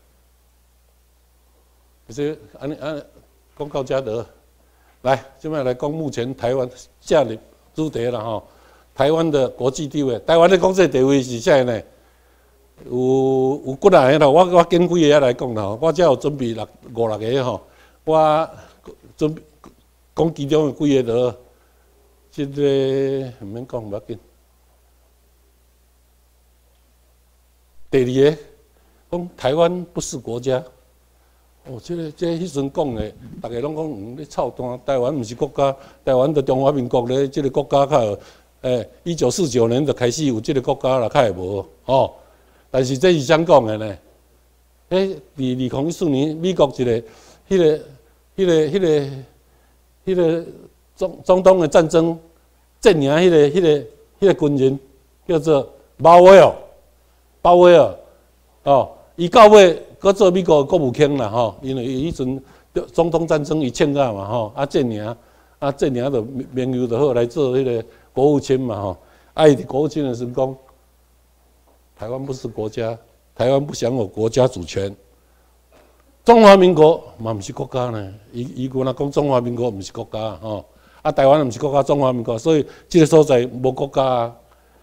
就是安尼安讲到遮得，来，即摆来讲目前台湾下日主题啦吼。台湾的国际地位，台湾的国际地位是啥呢？有有几啊个啦，我我拣几个来讲啦，我只有准备六五六个吼，我准备讲其中的几个得。这个唔免讲，唔要紧。第二个，讲台湾不是国家。哦，这个这迄阵讲的，大家拢讲嗯，你操蛋，台湾唔是国家，台湾的中华民国咧，这个国家较诶，一九四九年就开始有这个国家啦，较会无哦。但是这是怎讲的呢？诶，二二零一四年美国一个，迄个、迄个、迄个、迄个。中中东的战争，镇压迄个、迄个、迄个军人叫做鲍威尔，鲍威尔哦，伊到尾搁做美国国务卿啦吼，因为伊迄阵中东战争伊欠啊嘛吼，啊镇压啊镇压就名誉就好来做迄个国务卿嘛吼，啊伊伫国务卿的时候讲，台湾不是国家，台湾不享有国家主权。中华民国嘛毋是国家呢，伊伊原来讲中华民国毋是国家吼。啊，台湾毋是国家，中华民国，所以这个所在无国家啊。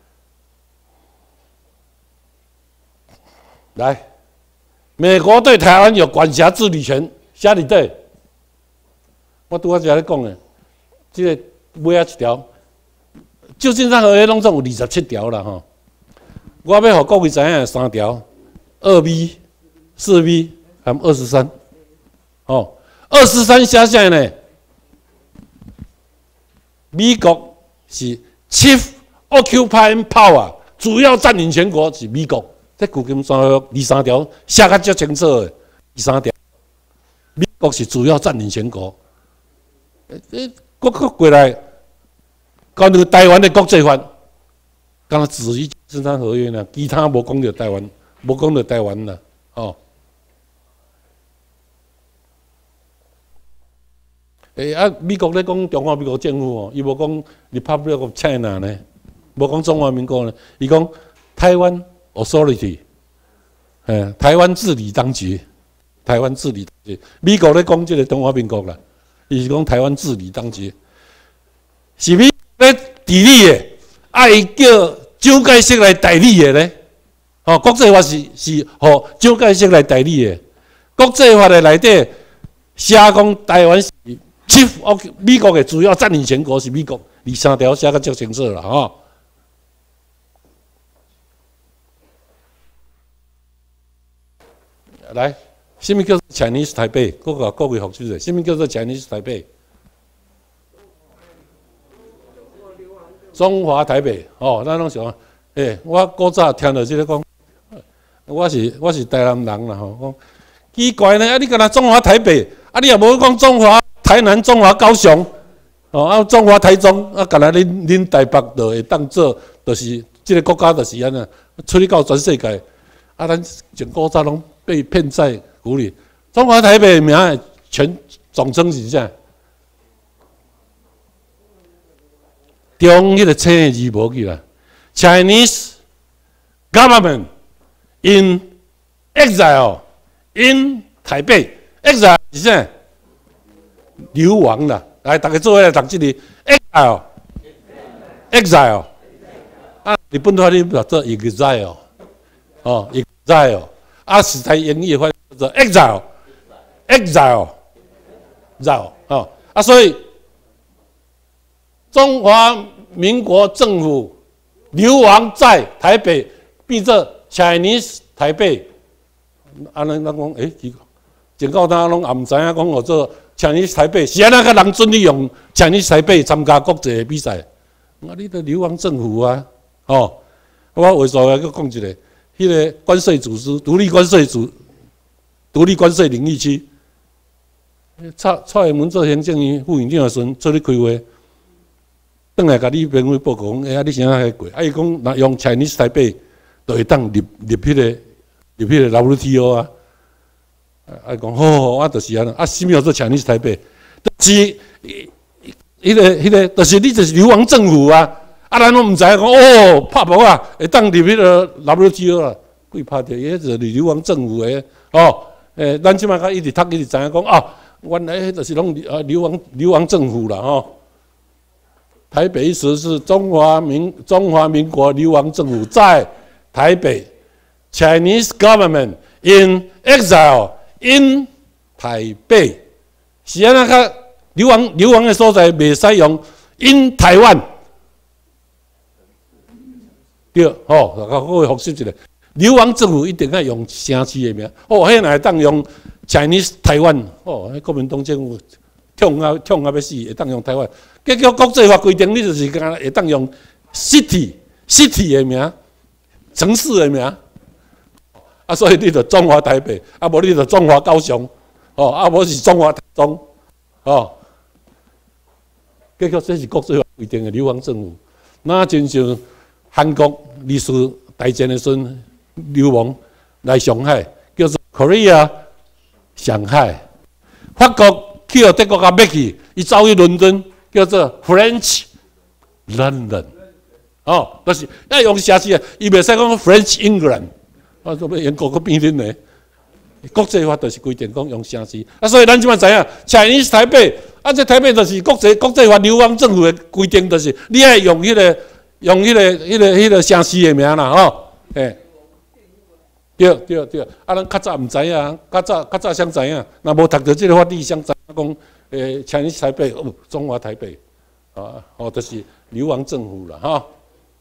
来，美国对台湾有管辖治理权，啥里对？我拄仔才咧讲诶，这个尾仔一条，旧金山合约拢总有二十七条啦吼。我要互各位知影三条，二 B、四 B 含二十三。哦，二十三写啥呢？美国是 Chief occupying power 主要占领全国是美国。这旧金山二三条写甲足清楚的，二三条，美国是主要占领全国。诶，国国过来，关于台湾的国际法，刚只于生产合约呢，其他无讲到台湾，无讲到台湾啦，哦。诶啊，美国咧讲中华民国政府哦，伊无讲 Republic of China 呢，无讲中华民国呢，伊讲台湾 Authority， 诶，台湾治理当局，台湾治理当局。美国咧讲即个中华民国啦，伊是讲台湾治理当局，是美咧治理的，爱叫蒋介石来代理的咧。哦，国际法是是互蒋介石来代理的，国际法的内底写讲台湾是。Chief of 美国的主要占领全国是美国，二三条写个足清楚啦，吼。来，什么叫做 Chinese 台北？各个各位学习者，什么叫做 Chinese 台北？中华台北，哦，咱拢想，诶、欸，我古早听到即个讲，我是我是台南人啦，吼，讲奇怪呢，啊，你敢若中华台北，啊，你也无讲中华。台南、中华、高雄，哦，啊，中华、台中，啊，干那恁恁台北就会当做，就是这个国家就是安尼，处理到全世界，啊，咱整古早拢被骗在鼓里。中华台北名全总称是啥？中迄个青的字无去啦 ，Chinese government in exile in 台北 ，exile 是啥？流亡啦，来，大家做伙来读这个 exile，exile， 啊，日本话你叫做 exile， 哦 ，exile， 啊，实在英语话叫做 exile，exile，exile， 哦，啊，所以中华民国政府流亡在台北，变作 Chinese 台北，啊，咱咱讲，诶，前到当拢也唔知影讲我做。Chinese 台北是安那个人准你用 Chinese 台北参加国际的比赛？我你都流亡政府啊！哦，我为啥要讲一个？迄个关税组织、独立关税组、独立关税领域区，蔡蔡英文做行政院副院长的时阵，做咧开会，转来甲你评委报告讲，哎呀，你啥会过？啊，伊讲若用 Chinese 台北，就会当入入迄个入迄个 W T O 啊。啊，讲好好，我就是安尼。啊，什么叫做 Chinese 台北？就是，迄个、迄个，就是你就是流亡政府啊！啊，咱拢唔知影讲哦，拍无啊，会当入迄个 W T O 啦，鬼拍着，迄就是流亡政府诶，哦，诶，咱即摆甲一直读一直知影讲啊，原来迄就是拢啊流亡流亡政府啦，吼。台北一词是中华民中华民国流亡政府在台北 ，Chinese government in exile。因台北是安那个流亡流亡的所在，袂使用因台湾，对，吼，各位复习一下，流亡政府一定要用城市的名，哦，迄若会当用 Chinese 台湾，哦，迄国民党政府痛啊痛啊要死，会当用台湾，结果国际法规定，你就是干会当用 city city 的名，城市的名。啊，所以你就中华台北，啊，无你就中华高雄，哦，啊，无是中华台中，哦，结果这是国际法规定的流亡政府，那真像韩国历史大战的时阵流亡来上海，叫做 Korea 上海，法国去到德国甲要去，伊走去伦敦，叫做 French London， 哦，就是要用城市啊，伊袂使讲 French England。啊，做要英国个变恁呢？国际法就是规定讲用城市，啊，所以咱即摆知影，Chinese 台北，啊，这台北就是国际国际法流亡政府的规定，就是你爱用迄、那个用迄、那个迄、那个迄、那个城市的名啦，吼，诶，对对对，啊，咱较早毋知影，较早较早想知影，若无读到即个法律，想知影讲，诶 ，Chinese 台北，哦，中华台北，啊，哦，就是流亡政府啦，吼。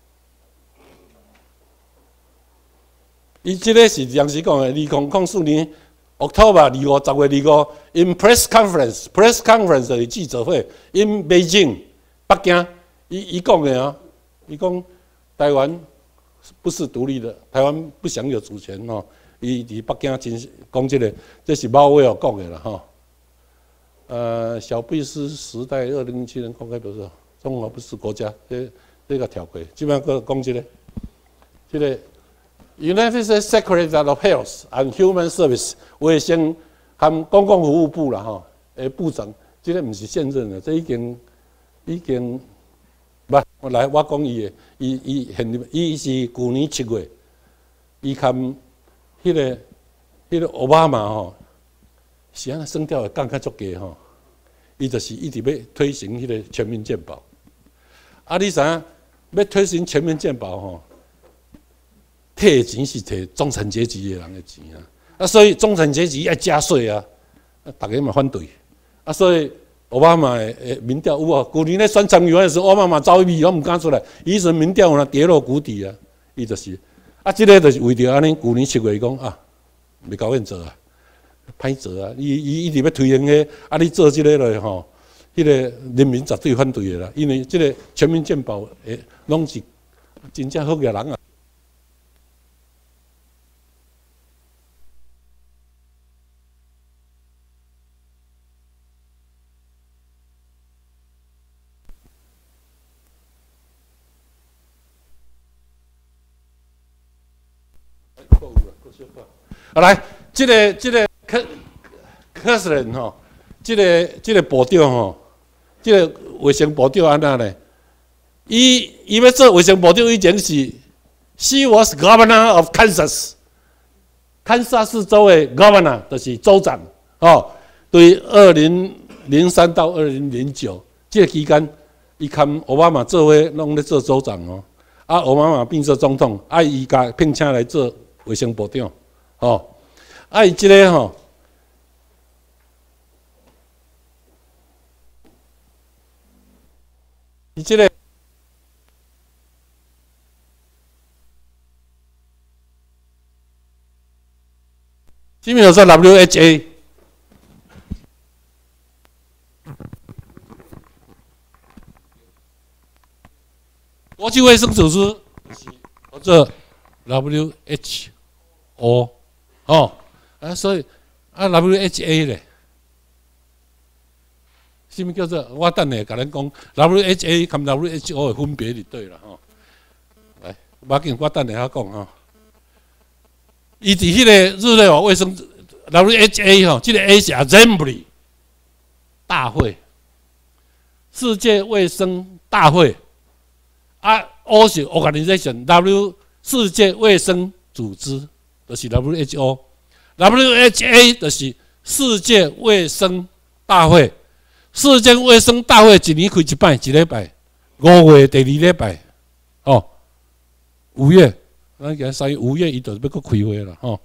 伊即个是当时讲的，二零零四年 October 二五十月二五 ，in press conference，press conference 就是记者会 ，in Beijing 北京，伊伊讲的啊，伊讲台湾不是独立的，台湾不享有主权哦。伊伫北京真讲这个，这是毛伟尔讲的啦哈。呃，小布什时代二零零七年公开表示，中国不是国家，这这个条规，基本上讲这个，这个 United States Secretary of Health and Human Service 卫生和公共服务部啦哈，诶部长，这个不是现任的，这已经已经。 不，我来，我讲伊个，伊伊现伊是去年七月，伊看迄个迄个奥巴马吼，是安尼升调会降较足低吼，伊就是一直要推行迄个全民健保。啊，你知影要推行全民健保吼，摕钱是摕中产阶级的人的钱啊，啊，所以中产阶级要加税啊，大家嘛反对，啊，所以。 奥巴马诶民调有啊，去年咧选参议员的时候，奥巴马走去，我唔敢出来。伊阵民调有跌落谷底啊，伊就是啊，即、这个就是为着安尼，去年七月伊讲啊，未够愿做啊，歹做啊，伊伊一直要推行个，啊，你做即个咧吼，迄、那个人民绝对反对的啦，因为即个全民健保诶，拢是真正好个人啊。 好来，这个这个科科斯人吼，这个这个部长吼，这个卫生部长安那呢？伊伊要做卫生部长以前是 ，She was governor of Kansas， 堪萨斯州的 governor 就是州长哦。对，二零零三到二零零九这个期间，伊看奥巴马做伙拢咧做州长哦。啊，奥巴马变做总统，啊，伊甲聘请来做卫生部长。 哦，啊，伊即个吼，伊即个，什么叫做 W H A？ 国际卫生组织，或者 W H O。 哦，啊，所以啊 ，W H A 咧，什么叫做？我等下甲恁讲 W H A 跟 W H O 的分别就对了吼。来，无要紧，我等下遐讲吼。伊伫迄个日内瓦卫生 W H A 吼，这个 A 是 Assembly 大会，世界卫生大会，啊 ，O 是 Organization，W 世界卫生组织。 就是 W H O，W H A 就是世界卫生大会。世界卫生大会一年开一摆，一礼拜，五月第二礼拜，哦，五月，咱讲三月五月伊就是要搁开会了吼。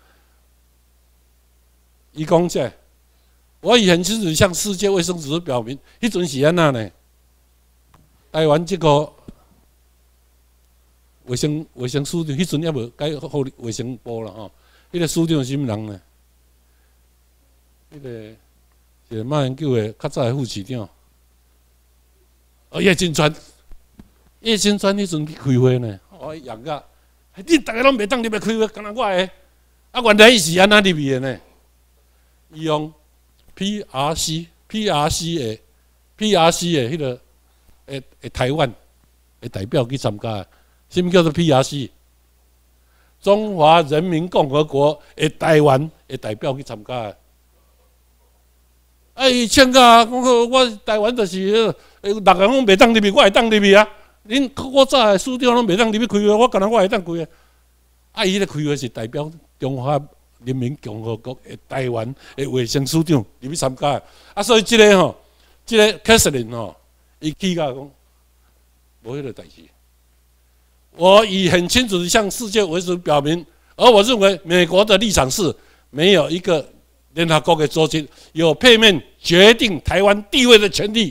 伊讲这，我以很清楚向世界卫生组织表明，迄阵是安那呢？台湾这个。 卫生卫生署长，迄阵也无改好卫生部啦吼。迄个署长是啥物人呢？迄个是马英九的较早的副市长，哦，叶金川，叶金川迄阵去开会呢，哦，养个，你大家拢袂当入来开会，干那我的？啊，原来伊是安那入去的呢？伊用 P R C P R C 的 P R C 的迄个诶诶台湾的代表去参加。 什么叫做 P R C？ 中华人民共和国的台湾的代表去参加。啊，伊请假，讲我台湾就是，六个人拢袂当入去，我会当入去啊。恁我早的署长拢袂当入去开会，我干那我会当开啊。啊，伊咧开会是代表中华人民共和国的台湾的卫生署长入去参加。啊，所以即个吼，即个 Catherine 吼，伊去甲讲，无迄个代志。 我已很清楚地向世界卫生表明，而我认为美国的立场是，没有一个联合国的组织有片面决定台湾地位的权利。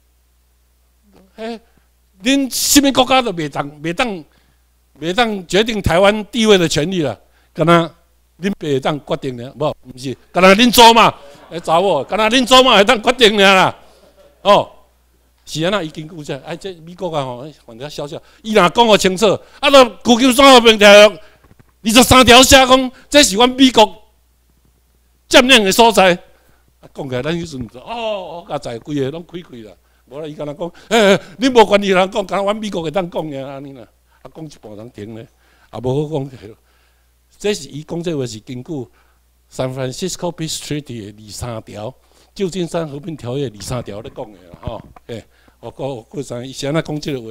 哎，恁什么国家都袂当、袂当、袂当决定台湾地位的权利了，干那恁袂当决定呢？无，不是，干那恁祖嘛，哎，查某，干那恁祖嘛会当决定呢啦。哦， 是安那伊根据这，哎，这美国啊吼，反正笑笑，伊若讲个清楚，啊，都旧金山后面条二十三条写讲，这是阮美国占领的所在。啊，讲起来咱迄阵就哦，我甲知规个拢开开啦。无啦，伊敢若讲，诶，你无管伊人讲，敢若阮美国会当讲尔安尼啦。啊，讲一半人停咧，啊，无好讲。这是伊讲这话是根据《San Francisco Peace Treaty》的二三条，旧金山和平条约二三条咧讲的啦，吼。诶，我讲我过三，伊是安那讲即个话。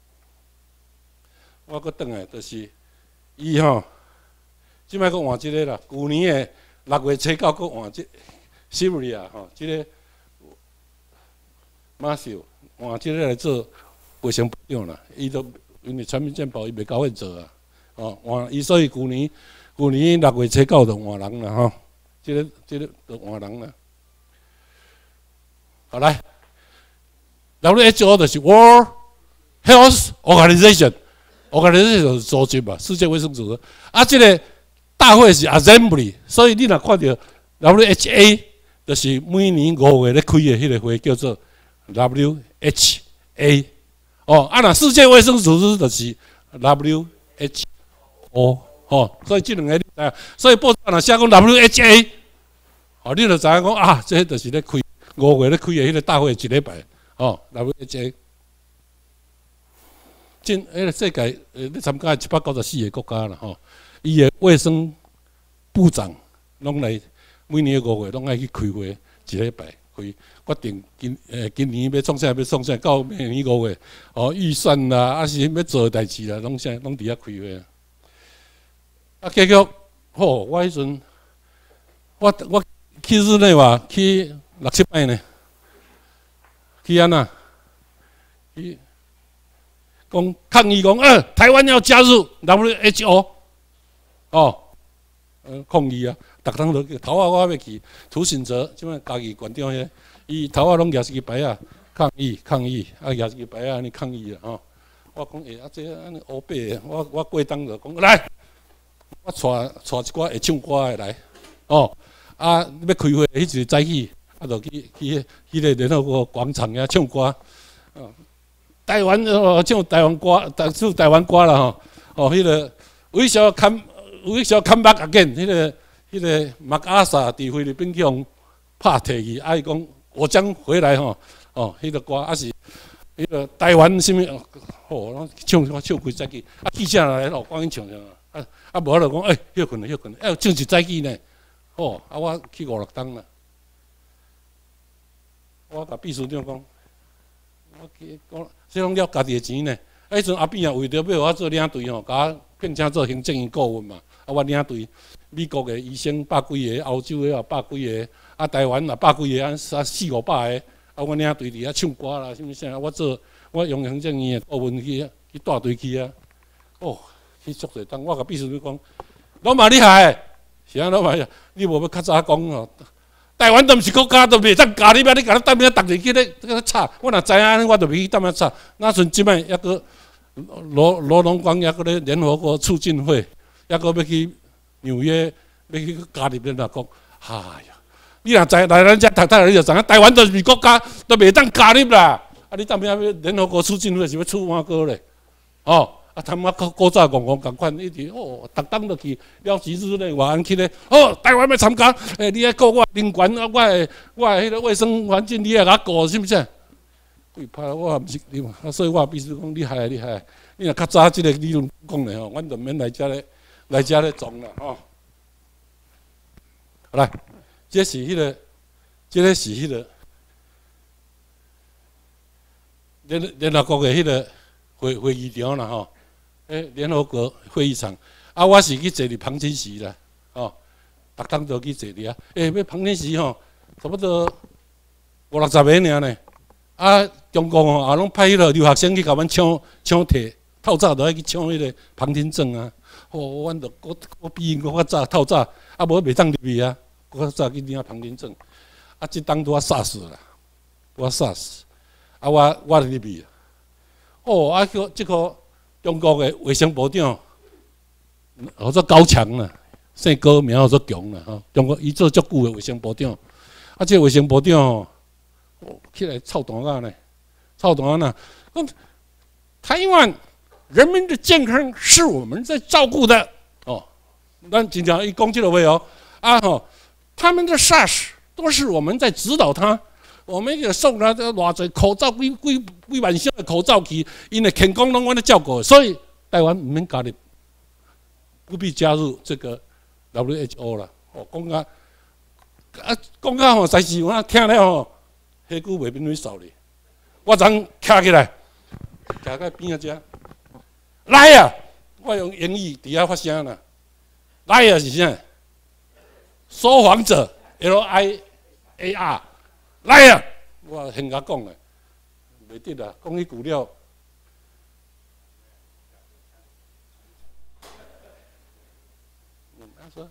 我搁转来就是伊吼，即摆搁换即个啦，旧年的六月初九搁换即。Syria 吼，即个马修换即个来做卫生部长啦，伊都因为全民健保伊袂够份做啊，哦换伊所以旧年旧年六月初九就换人啦吼，即个即个就换人啦。好来 ，W H O 就是 World Health Organization，Organization 组织嘛，世界卫生组织。啊，即个大会是 Assembly， 所以你若看到 W H A。就是每年五月咧开的迄个会叫做 W H A， 哦，啊那世界卫生组织就是 W H O， 哦，所以这两个你知影，所以报纸若写讲 W H A， 哦，你就知影讲啊，这就是咧开五月咧开的迄个大会一礼拜，哦 ，W H A， 真迄个世界呃，你参加一百九十四个国家啦，吼，伊的卫生部长拢来。每年五月拢爱去开会，一礼拜开决定今诶今年要创啥要创啥，到明年五月哦预算啦，啊是要做诶代志啦，拢啥拢伫遐开会。啊，结果吼，我迄阵我我去日内瓦去六七摆呢，去安那去讲抗议讲，呃，台湾要加入 W H O， 哦，呃，抗议啊。逐趟都头啊，我要去涂信哲，即摆家己县长遐，伊头啊拢举一支牌啊，抗议抗议，啊举一支牌啊，安尼抗议啦吼。我讲诶，啊这安尼乌白诶，我我过当就讲来，我带带一寡会唱歌诶来，哦，啊要开会迄一早起，啊就去去迄个联合国广场遐唱歌，哦，台湾哦唱台湾歌，唱台湾歌啦吼，哦迄个微笑看微笑看 back again， 迄个。迄个马阿萨伫菲律宾去互拍摕去，啊伊讲我将回来吼，哦，迄个歌啊是迄个台湾什物，吼，唱唱几早起，啊记者来咯，赶紧唱唱，啊啊无就讲，诶，休困了休困了，哎，唱一早起呢，哦，啊我去五六档啦，我甲秘书长讲，我去讲，这拢了家己的钱呢，啊迄阵阿扁也为着要我做领队吼，甲我聘请做行政顾问嘛，啊我领队。美国的医生百几个，欧洲的也百几个，啊台湾也百几个，啊四五百个，啊我领队伫遐唱歌啦，什物啥，我做我用行政院的顾问去去带队去啊，哦，去足侪当，我甲秘书长讲，老马厉害，是啊老马，你无要较早讲哦，台湾都毋是国家，都袂当教你，要你甲咱当面逐日去咧咧吵，我若知影，我就袂去当面吵，那阵即摆抑个罗罗龙光抑个咧联合国促进会，抑个要去。纽约要去加入咧，啦讲，哎呀，你若在来咱遮读读，你就知影台湾都是国家，都袂当加入啦。啊，你当面要联合国促进会是要出马哥咧？哦，啊，他妈古古早讲讲共款，一直哦，逐当都去了几日内瓦安去咧。哦，台湾要参加，诶，你爱顾我人权啊，我诶，我诶迄个卫生环境，你爱甲顾是毋是？贵拍我也毋是你嘛，所以我必须讲厉害厉害。你若较早即个理论讲咧吼，阮就免来遮咧。来遮咧种啦，吼！好来，这是迄、那个，这个是迄个联联合国的迄个会会议场啦，吼！诶，联合国会议场，啊，我是去坐伫旁听席啦，吼！逐当都去坐伫啊，诶，要旁听席吼，差不多五六十个尔呢。啊，中共吼也拢派迄个留学生去甲阮抢抢摕，透早都爱去抢迄个旁听证啊。哦，阮着我我比因较早透早，啊无袂当入去啊，我较早去领旁听证，啊，即当拄啊煞死啦，我煞死，啊我我入去，哦，啊个即个中国的卫生部长，叫做高强啦，姓高名叫做强啦，吼，中国伊做足久的卫生部长，啊，即个卫生部长吼，哦，起来臭蛋仔呢， 操党啊，讲台湾人民的健康是我们在照顾的哦。咱经常一讲这个话哦，啊吼，他们的 SARS 都是我们在指导他。我们也送了偌济口罩，几几几万箱的口罩去，因为健康拢我咧照顾，所以台湾唔免加入，不必加入这个 W H O 啦。哦，讲啊啊，讲啊吼，实是我听了吼，迄句袂免为少哩。我昨徛起来，徛在边仔遮，来啊！我用英语伫遐发声啦，来啊是啥？说谎者 ，L I A R。来呀！我现甲讲嘞，袂得啦，讲迄句了。嗯，他说，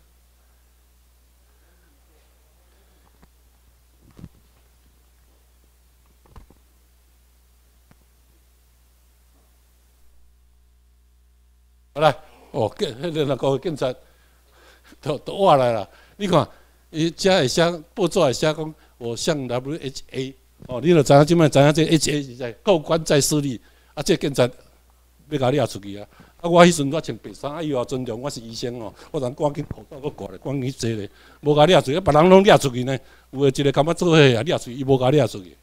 好来，哦，警迄个那个警察都都挖来了。你看，伊遮会写报纸会写讲。我向 W H A 哦，你就知影即摆知影这 H A 是在高官在势力，啊，这警察要甲你掠出去啊！啊，我迄时阵我穿白衫，啊，伊又尊重我是医生哦，我人赶紧口罩搁挂咧，赶紧坐咧，无甲掠出去，别人拢掠出去呢。有诶一个感觉做伙啊，掠出去，伊无甲掠出去。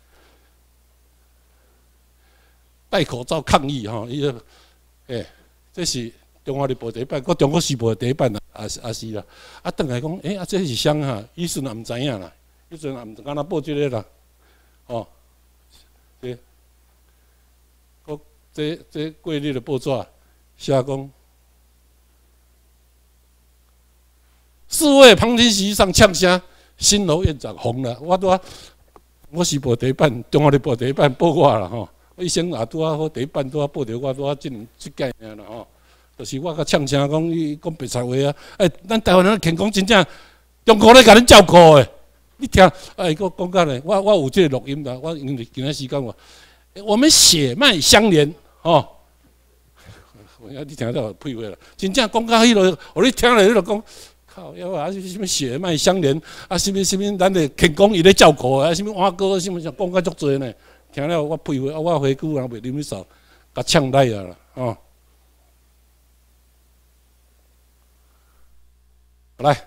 戴口罩抗议吼，伊个诶，这是中华日报第一版，搁中国时报第一版啊，也是也是啦。啊，转来讲，诶、欸，啊，这是啥哈？伊时阵也毋知影啦。迄阵也毋敢若报即个啦，哦，这，国这这过日的报纸写讲，四位旁听席上呛声，新楼院长红了。我拄啊，我是报第一版，中华日报第一版报我啦吼。我医生也拄啊好第一版拄啊报着我拄啊即两即届尔啦吼。就是我甲呛声讲，伊讲白菜话啊，哎，咱台湾人健康真正中国咧甲恁照顾诶。你听，哎，我讲讲咧，我我有这个录音的，我因为今仔时间我，我们血脉相连哦。你听到屁话啦，真正讲到迄落，我你听了迄落讲，靠，要啊是什么血脉相连，啊什么什么，咱的健康伊咧照顾啊，什么碗糕什么讲讲足多呢？听了我屁话，我回久人袂啉迄少，甲呛来啊啦，哦。来。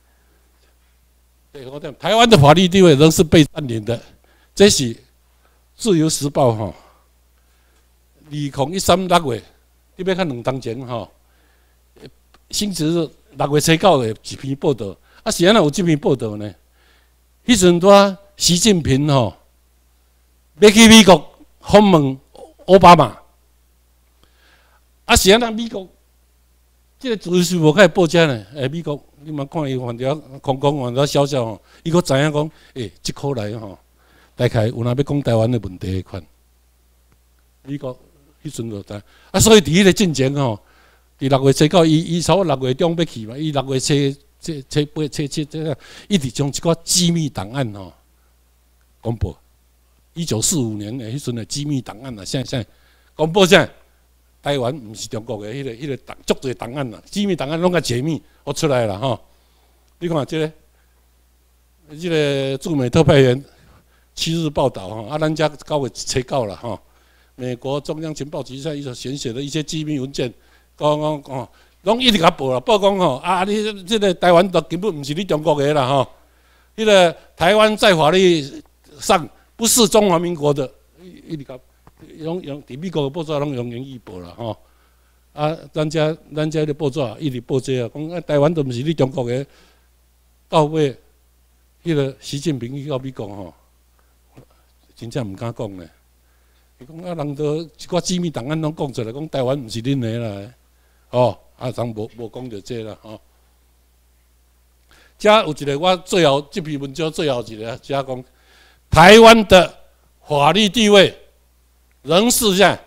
台湾的法律地位仍是被占领的，这是《自由时报》哈，二零一三六月，你要看两当前哈，星期日六月七九的一篇报道，啊，是安怎有这篇报道呢？迄阵多习近平吼要去美国访问奥巴马，啊，是安怎美国？这个自由时报开报纸呢？诶，美国你嘛看伊反正空空反正小小吼，伊阁知影讲，诶，即口来吼，大概有若要讲台湾的问题款，美国迄阵就知，啊，所以伫迄个进前吼，伫六月七九，伊伊从六月中要去嘛，伊六月七七七八七七这个，一直将一寡机密档案吼公布。一九四五年诶，迄阵的机密档案啊，现在现在公布啥？台湾毋是中国的迄、那个、迄、那个档，足侪档案啦，机密档案拢甲解密，我出来了吼。你看这个，这个驻美特派员七日报道哈，啊，咱家高月催告了哈。美国中央情报局在一所选写的一些机密文件，讲讲哦，拢一直甲报啦，报讲吼啊，你这个台湾都根本毋是你中国的啦吼。迄、那个台湾在法律上不是中华民国的，一直甲。用用伫美国的报纸拢用英语报啦吼，啊，咱遮咱遮的报纸一直报这啊，讲啊台湾都毋是你中国的，到尾迄个习近平去到美国吼，真正毋敢讲咧。伊讲啊，人都一寡机密档案拢讲出来，讲台湾毋是恁的啦，哦，啊，人无无讲着这啦吼。遮有一个我最后这篇文章最后一个，遮讲台湾的法律地位。仍是啥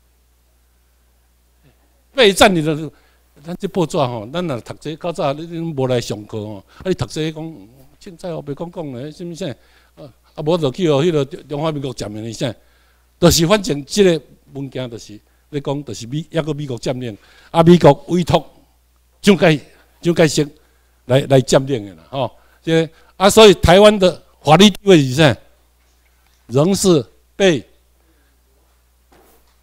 被占领的？咱这报纸吼，咱若读这较早你无来上课吼，啊你读这讲，凊彩后袂讲讲咧，什么啥？啊啊无就去哦，迄个中华民国占领的啥？就是反正这个文件就是咧讲，就是美抑个美国占领，啊美国委托蒋介蒋介石来来占领的啦吼。这啊，所以台湾的法律地位是啥？仍是被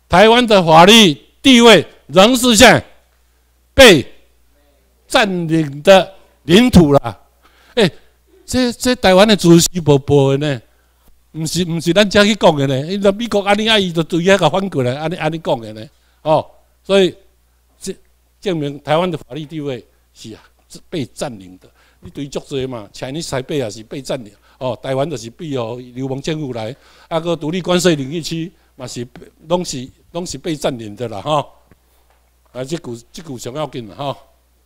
台湾的法律地位仍是像被占领的领土啦。哎，这这台湾的自视无报的呢，唔是唔是咱遮去讲的呢，因为美国安尼啊，伊就对遐个反过来，安尼安尼讲的呢。哦，所以这证明台湾的法律地位是啊是被占领的。你对足多嘛，Chinese台北也是被占领。哦，台湾就是比哦流氓政府来，啊个独立关税领域区嘛是拢是拢是被占领的啦，哈、哦。啊，这句这句上要紧啦，哈、哦。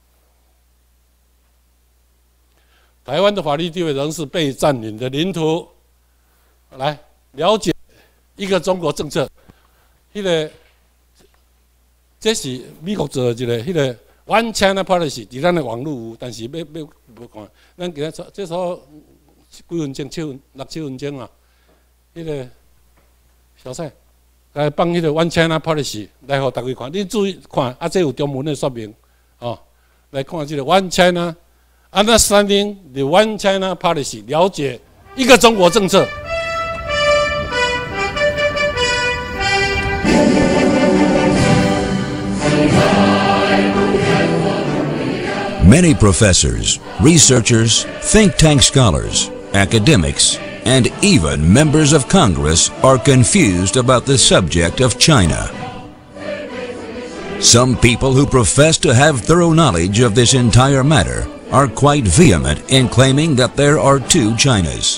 台湾的法律地位仍是被占领的领土。来了解一个中国政策，迄、那个这是美国做的一个迄个 One China Policy， 伫咱的网络有，但是要要无看，咱今日这首几分钟、七分六七分钟啊，迄、那个小蔡来放迄个 One China Policy 来互大家看，你注意看，啊，这有中文的说明哦，来看这个 One China Understanding the One China Policy， 了解一个中国政策。 Many professors, researchers, think tank scholars, academics, and even members of Congress are confused about the subject of China. Some people who profess to have thorough knowledge of this entire matter are quite vehement in claiming that there are two Chinas.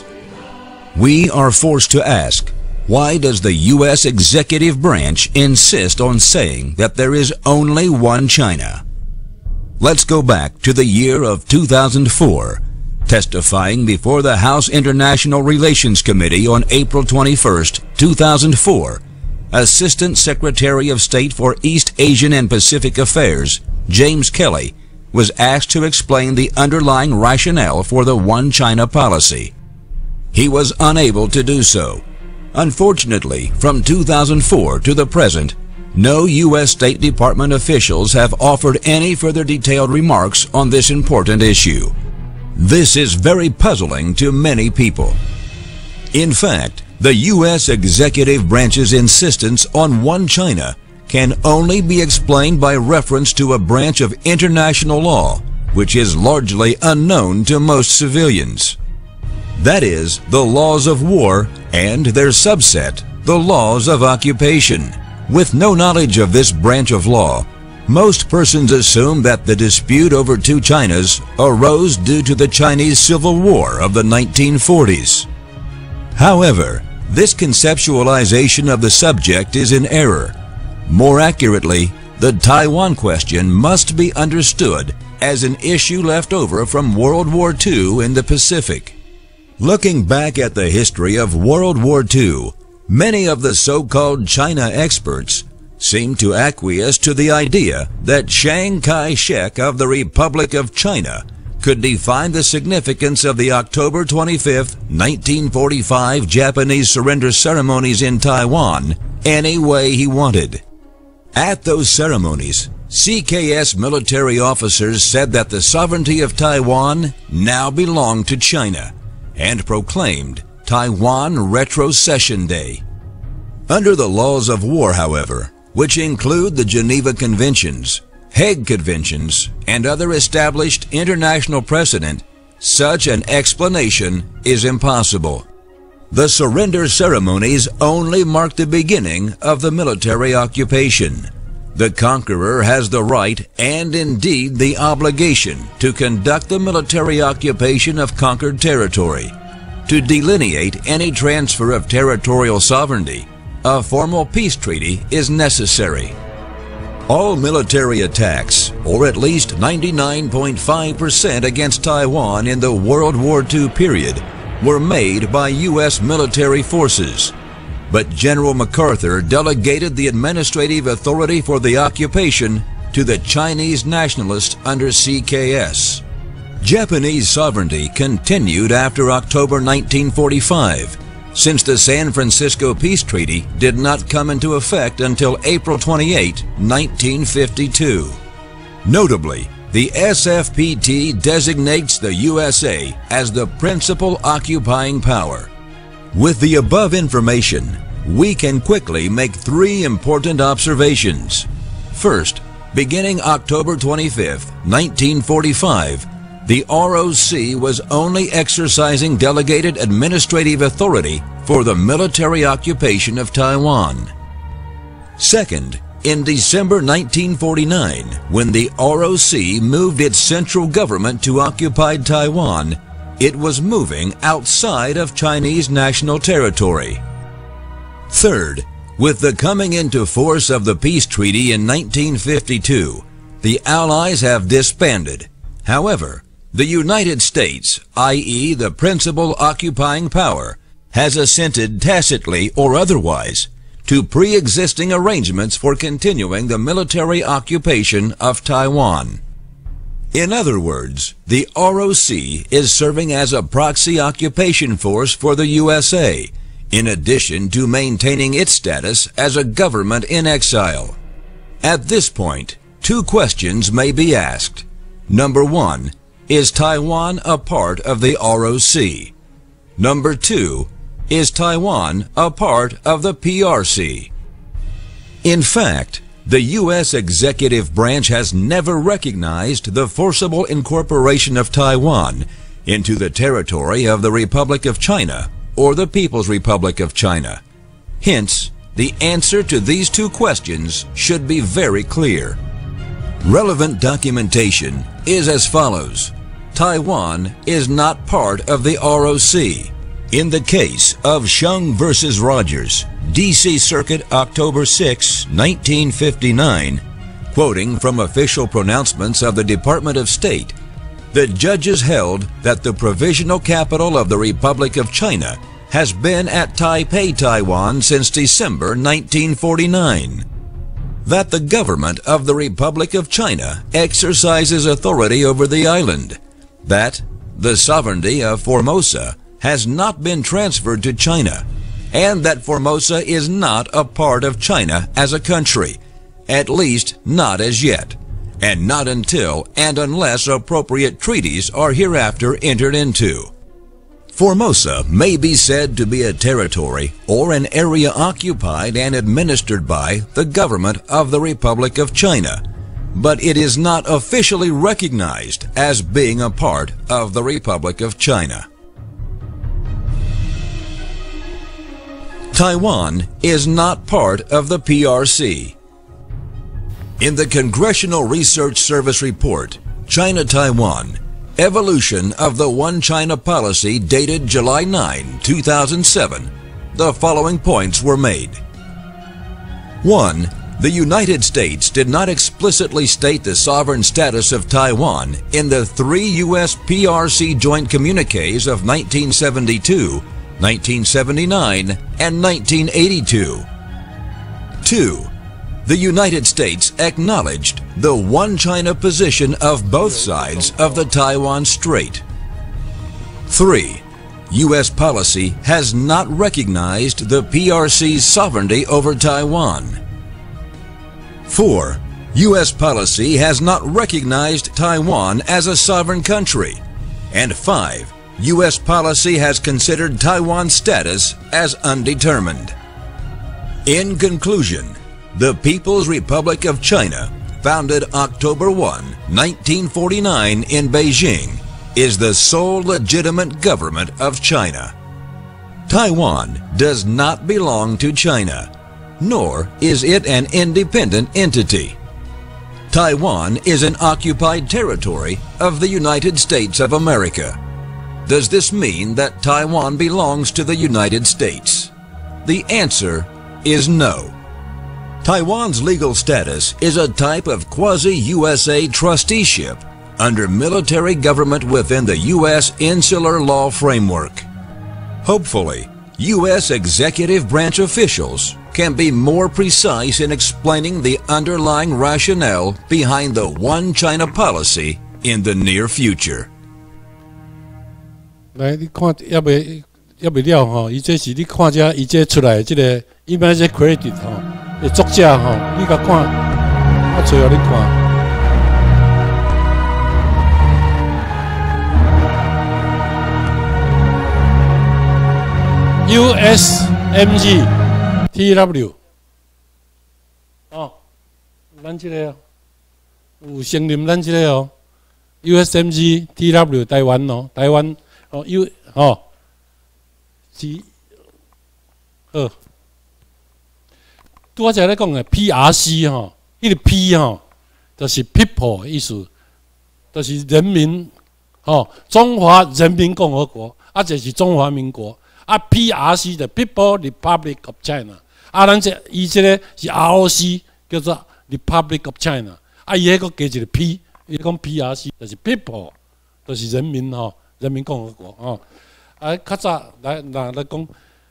We are forced to ask, why does the U S executive branch insist on saying that there is only one China? Let's go back to the year of two thousand four. Testifying before the House International Relations Committee on April twenty-first, two thousand four, Assistant Secretary of State for East Asian and Pacific Affairs, James Kelly, was asked to explain the underlying rationale for the One China policy. He was unable to do so. Unfortunately, from two thousand four to the present, no U S State Department officials have offered any further detailed remarks on this important issue. This is very puzzling to many people. In fact, the U S executive branch's insistence on one China can only be explained by reference to a branch of international law, which is largely unknown to most civilians. That is, the laws of war and their subset, the laws of occupation. With no knowledge of this branch of law, most persons assume that the dispute over two Chinas arose due to the Chinese Civil War of the nineteen forties. However, this conceptualization of the subject is in error. More accurately, the Taiwan question must be understood as an issue left over from World War Two in the Pacific. Looking back at the history of World War Two, many of the so-called China experts seem to acquiesce to the idea that Chiang Kai-shek of the Republic of China could define the significance of the October twenty-fifth, nineteen forty-five Japanese surrender ceremonies in Taiwan any way he wanted. At those ceremonies, C K S military officers said that the sovereignty of Taiwan now belonged to China and proclaimed Taiwan Retrocession Day. Under the laws of war, however, which include the Geneva Conventions, Hague Conventions, and other established international precedent, such an explanation is impossible. The surrender ceremonies only mark the beginning of the military occupation. The conqueror has the right and indeed the obligation to conduct the military occupation of conquered territory. To delineate any transfer of territorial sovereignty, a formal peace treaty is necessary. All military attacks, or at least ninety-nine point five percent against Taiwan in the World War Two period, were made by U S military forces. But General MacArthur delegated the administrative authority for the occupation to the Chinese nationalists under C K S. Japanese sovereignty continued after October nineteen forty-five, since the San Francisco Peace Treaty did not come into effect until April twenty-eighth, nineteen fifty-two. Notably, the S F P T designates the U S A as the principal occupying power. With the above information, we can quickly make three important observations. First, beginning October twenty-fifth, nineteen forty-five, the R O C was only exercising delegated administrative authority for the military occupation of Taiwan. Second, in December nineteen forty-nine, when the R O C moved its central government to occupied Taiwan, it was moving outside of Chinese national territory. Third, with the coming into force of the peace treaty in nineteen fifty-two, the Allies have disbanded. However, the United States, that is the principal occupying power, has assented tacitly or otherwise to pre-existing arrangements for continuing the military occupation of Taiwan. In other words, the R O C is serving as a proxy occupation force for the U S A, in addition to maintaining its status as a government in exile. At this point, two questions may be asked. Number one, is Taiwan a part of the R O C? Number two, is Taiwan a part of the P R C? In fact, the U S executive branch has never recognized the forcible incorporation of Taiwan into the territory of the Republic of China or the People's Republic of China. Hence, the answer to these two questions should be very clear. Relevant documentation is as follows. Taiwan is not part of the R O C. In the case of Sheng versus Rogers, D C Circuit, October sixth, nineteen fifty-nine, quoting from official pronouncements of the Department of State, the judges held that the provisional capital of the Republic of China has been at Taipei, Taiwan since December nineteen forty-nine. That the government of the Republic of China exercises authority over the island. That the sovereignty of Formosa has not been transferred to China, and that Formosa is not a part of China as a country, at least not as yet, and not until and unless appropriate treaties are hereafter entered into. Formosa may be said to be a territory or an area occupied and administered by the government of the Republic of China, but it is not officially recognized as being a part of the Republic of China. Taiwan is not part of the P R C. In the Congressional Research Service report, China-Taiwan, Evolution of the One China Policy dated July ninth, two thousand seven, the following points were made. One, the United States did not explicitly state the sovereign status of Taiwan in the three U S P R C joint communiques of nineteen seventy-two, nineteen seventy-nine, and nineteen eighty-two. Two, the United States acknowledged the One China position of both sides of the Taiwan Strait. Three, U S policy has not recognized the P R C's sovereignty over Taiwan. Four, U S policy has not recognized Taiwan as a sovereign country. And five, U S policy has considered Taiwan's status as undetermined. In conclusion, the People's Republic of China, founded October first, nineteen forty-nine in Beijing, is the sole legitimate government of China. Taiwan does not belong to China, nor is it an independent entity. Taiwan is an occupied territory of the United States of America. Does this mean that Taiwan belongs to the United States? The answer is no. Taiwan's legal status is a type of quasi-U S A trusteeship under military government within the U S insular law framework. Hopefully, U S executive branch officials can be more precise in explaining the underlying rationale behind the One China policy in the near future. 来，你看要未要未了吼？伊这是你看遮，伊这出来这个，伊摆这 credit 吼，诶，作者吼，你甲看，我最后你看 ，U S M G T W， 哦，咱这个有承认咱这个哦 ，U S M G T W 台湾哦，台湾哦 U 哦是好。拄我才咧讲的 P R C 吼，迄个 P 吼，就是 people 的意思，就是人民吼，中华人民共和国，啊，就是中华民国。啊 ，P R C 的 People Republic of China， 啊，咱这伊这个是 R O C， 叫做 Republic of China， 啊，伊迄个加一个 P， 伊讲 P R C 就是 People， 就是人民吼，人民共和国吼。啊，较早来来来讲。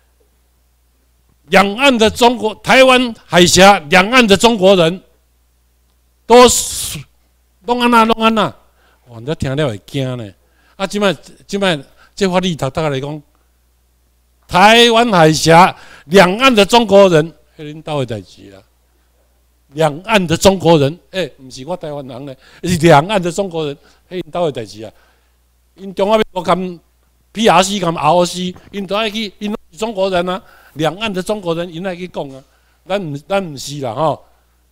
两岸的中国，台湾海峡两岸的中国人，都是拢安那拢安那，哇！你听了会惊呢。啊，即摆即摆这法律读读来讲，台湾海峡两岸的中国人，迄恁兜的代志啦。两岸的中国人，诶、欸，毋是我台湾人呢，是两岸的中国人，迄恁兜的代志啊。因中华民国跟 P R C 跟 R O C， 因都爱去，因是中国人啊。两岸的中国人，因爱去讲啊，咱唔咱唔是啦吼。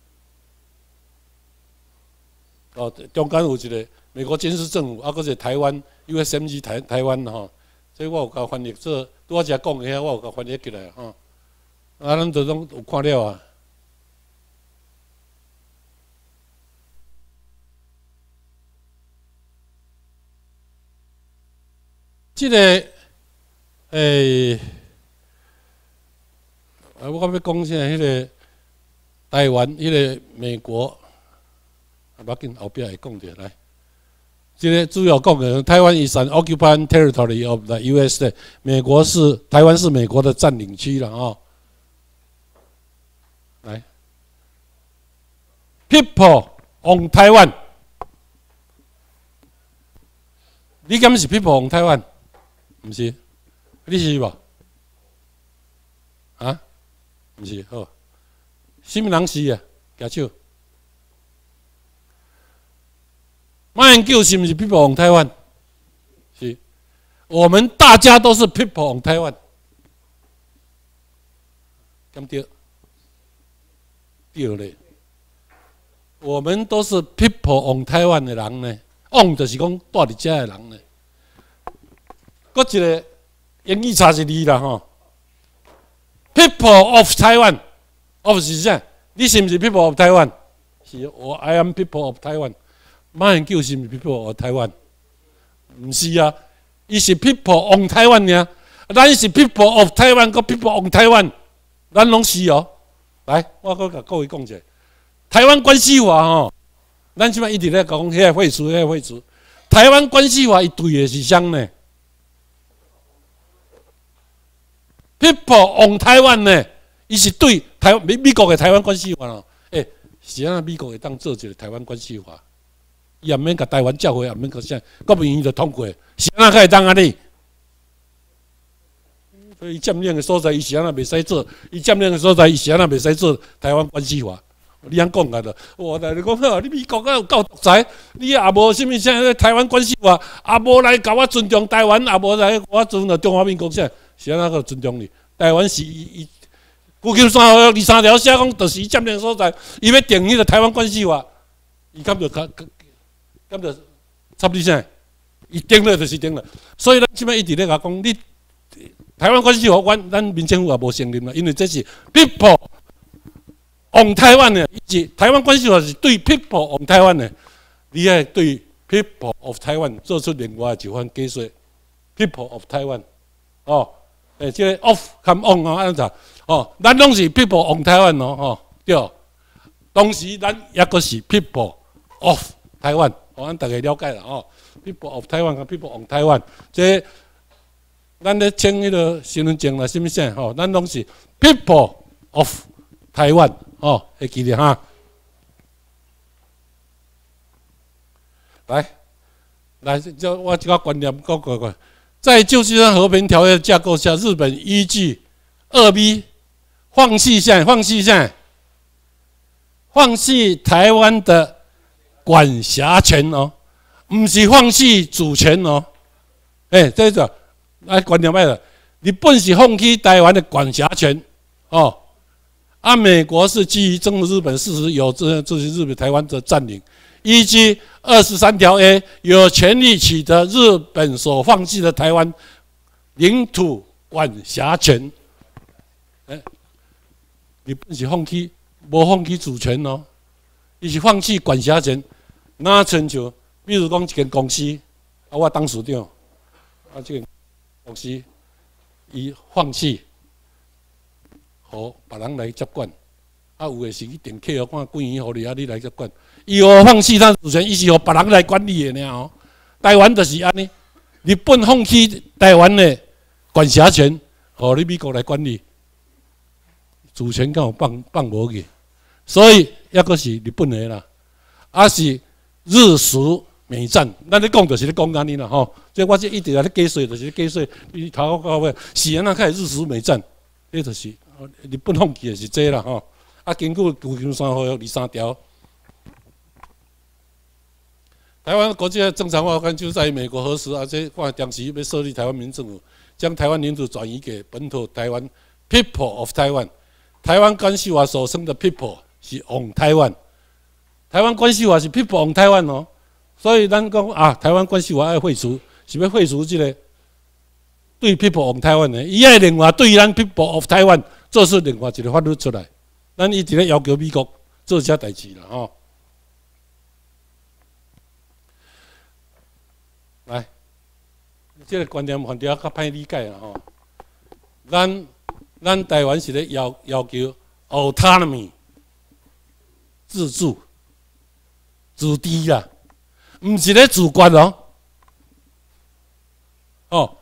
哦，中间有一个美国监视政府，啊，搁一个台湾 U S M G 台台湾吼，所以我有甲翻译做，拄我只讲的遐，我有甲翻译起来吼。啊，咱都拢有看了啊。这个诶。啊！我要讲现在迄个台湾，迄个美国，啊，要紧后壁会讲着来。这个主要讲的，台湾 is an occupied territory of the U S。美国是台湾是美国的占领区了啊。来 ，People on Taiwan， 你敢是 People on Taiwan？ 不是，你是无？啊？不是好，什么人是啊？举手。马英九是不是 People on Taiwan？ 是，我们大家都是 People on Taiwan。对不对？对嘞，我们都是 People on Taiwan 的人呢。on 就是讲住伫遮的人呢。搁一个英语查一字啦吼。People of Taiwan， of 是啥？你是不是 People of Taiwan？ 是，我 I am People of Taiwan。马英九是不是 People of Taiwan？ 不是啊，伊是 People on Taiwan 呀。咱是 People of Taiwan， 个 People on Taiwan， 咱拢是哦。来，我搁甲各位讲者，台湾关系法吼，咱即摆一直咧讲迄个废除，迄个废除。台湾关系法伊对的是啥呢？People on Taiwan 呢？伊是对台美美国的台湾关系法哦。诶、欸，是安那美国会当做一个台湾关系法，伊也免甲台湾教会，也免甲啥，国民议就通过，是安那会当安尼？所以占领的所在，伊是安那袂使做；伊占领的所在，伊是安那袂使做台湾关系法。你安讲啊？我来你讲好，你美国啊有够独裁，你也无啥物啥台湾关系法，也无来甲我尊重台湾，也无来我尊重中华民国啥。是安那个尊重你？台湾是伊伊旧金山二三条写讲，就是伊占领所在，伊要定迄个台湾关系法，伊敢着敢敢着插你啥？伊定了就是定了。所以咱即摆一直咧甲讲，你台湾关系法，阮咱民政府也无承认啦，因为这是 people on 台湾的，以及台湾关系法是对 people on 台湾的，你爱对 people of 台湾做出另外一番解说 ，people of 台湾，哦。诶，即个 off 含 on 哦，安怎？哦，咱拢是 people on 台湾哦，吼，对。同时，咱也个是 people of 台湾，哦，咱大家了解啦，哦 ，people of 台湾跟 people on 台湾，即咱咧签迄个身份证啦，什么啥，吼，咱拢是 people of 台湾，哦，会记得哈。来，来，就我这个观念讲过过。在旧金山和平条约架构下，日本依据二 B 放弃下放弃下放弃台湾的管辖权哦，不是放弃主权哦。哎、欸，这个来观念歹了，日本是放弃台湾的管辖权哦， 啊，美国是基于征服日本事实有这这些日本台湾的占领，依据二十三条 A 有权利取得日本所放弃的台湾领土管辖权。哎，日本是放弃，无放弃主权哦，伊是放弃管辖权。哪亲像，比如讲一间公司，啊，我当处长，啊，这间公司伊放弃。互别人来接管，啊，有诶是去订客哦，看几年互你啊，你来接管。伊有放弃他主权，伊是互别人来管理诶尔哦。台湾就是安尼，日本放弃台湾诶管辖权，互你美国来管理，主权敢有放放无去，所以抑阁是日本诶啦，啊是日苏美战，咱咧讲就是咧讲安尼啦吼。即我即一直在咧解说，就是咧解说，伊头到尾是安那开始日苏美战，迄就是。日本放弃的是这啦吼，啊，根据旧金山条约二三条，台湾国际正常化关就在美国核实，而且看当时要设立台湾民政府，将台湾领土转移给本土台湾 （People of Taiwan）。台湾关系法所称的 People 是 on Taiwan， 台湾关系法是 People on Taiwan 哦，所以咱讲啊，台湾关系法要废除，是要废除这个对 People on Taiwan 的，伊爱另外对咱 People of Taiwan。做出另外一个法律出来，咱一直咧要求美国做这代志啦吼。来，这个观念可能较歹理解啦吼。咱咱台湾是咧要要求 autonomy 自主、自治啦，唔是咧主权哦。哦，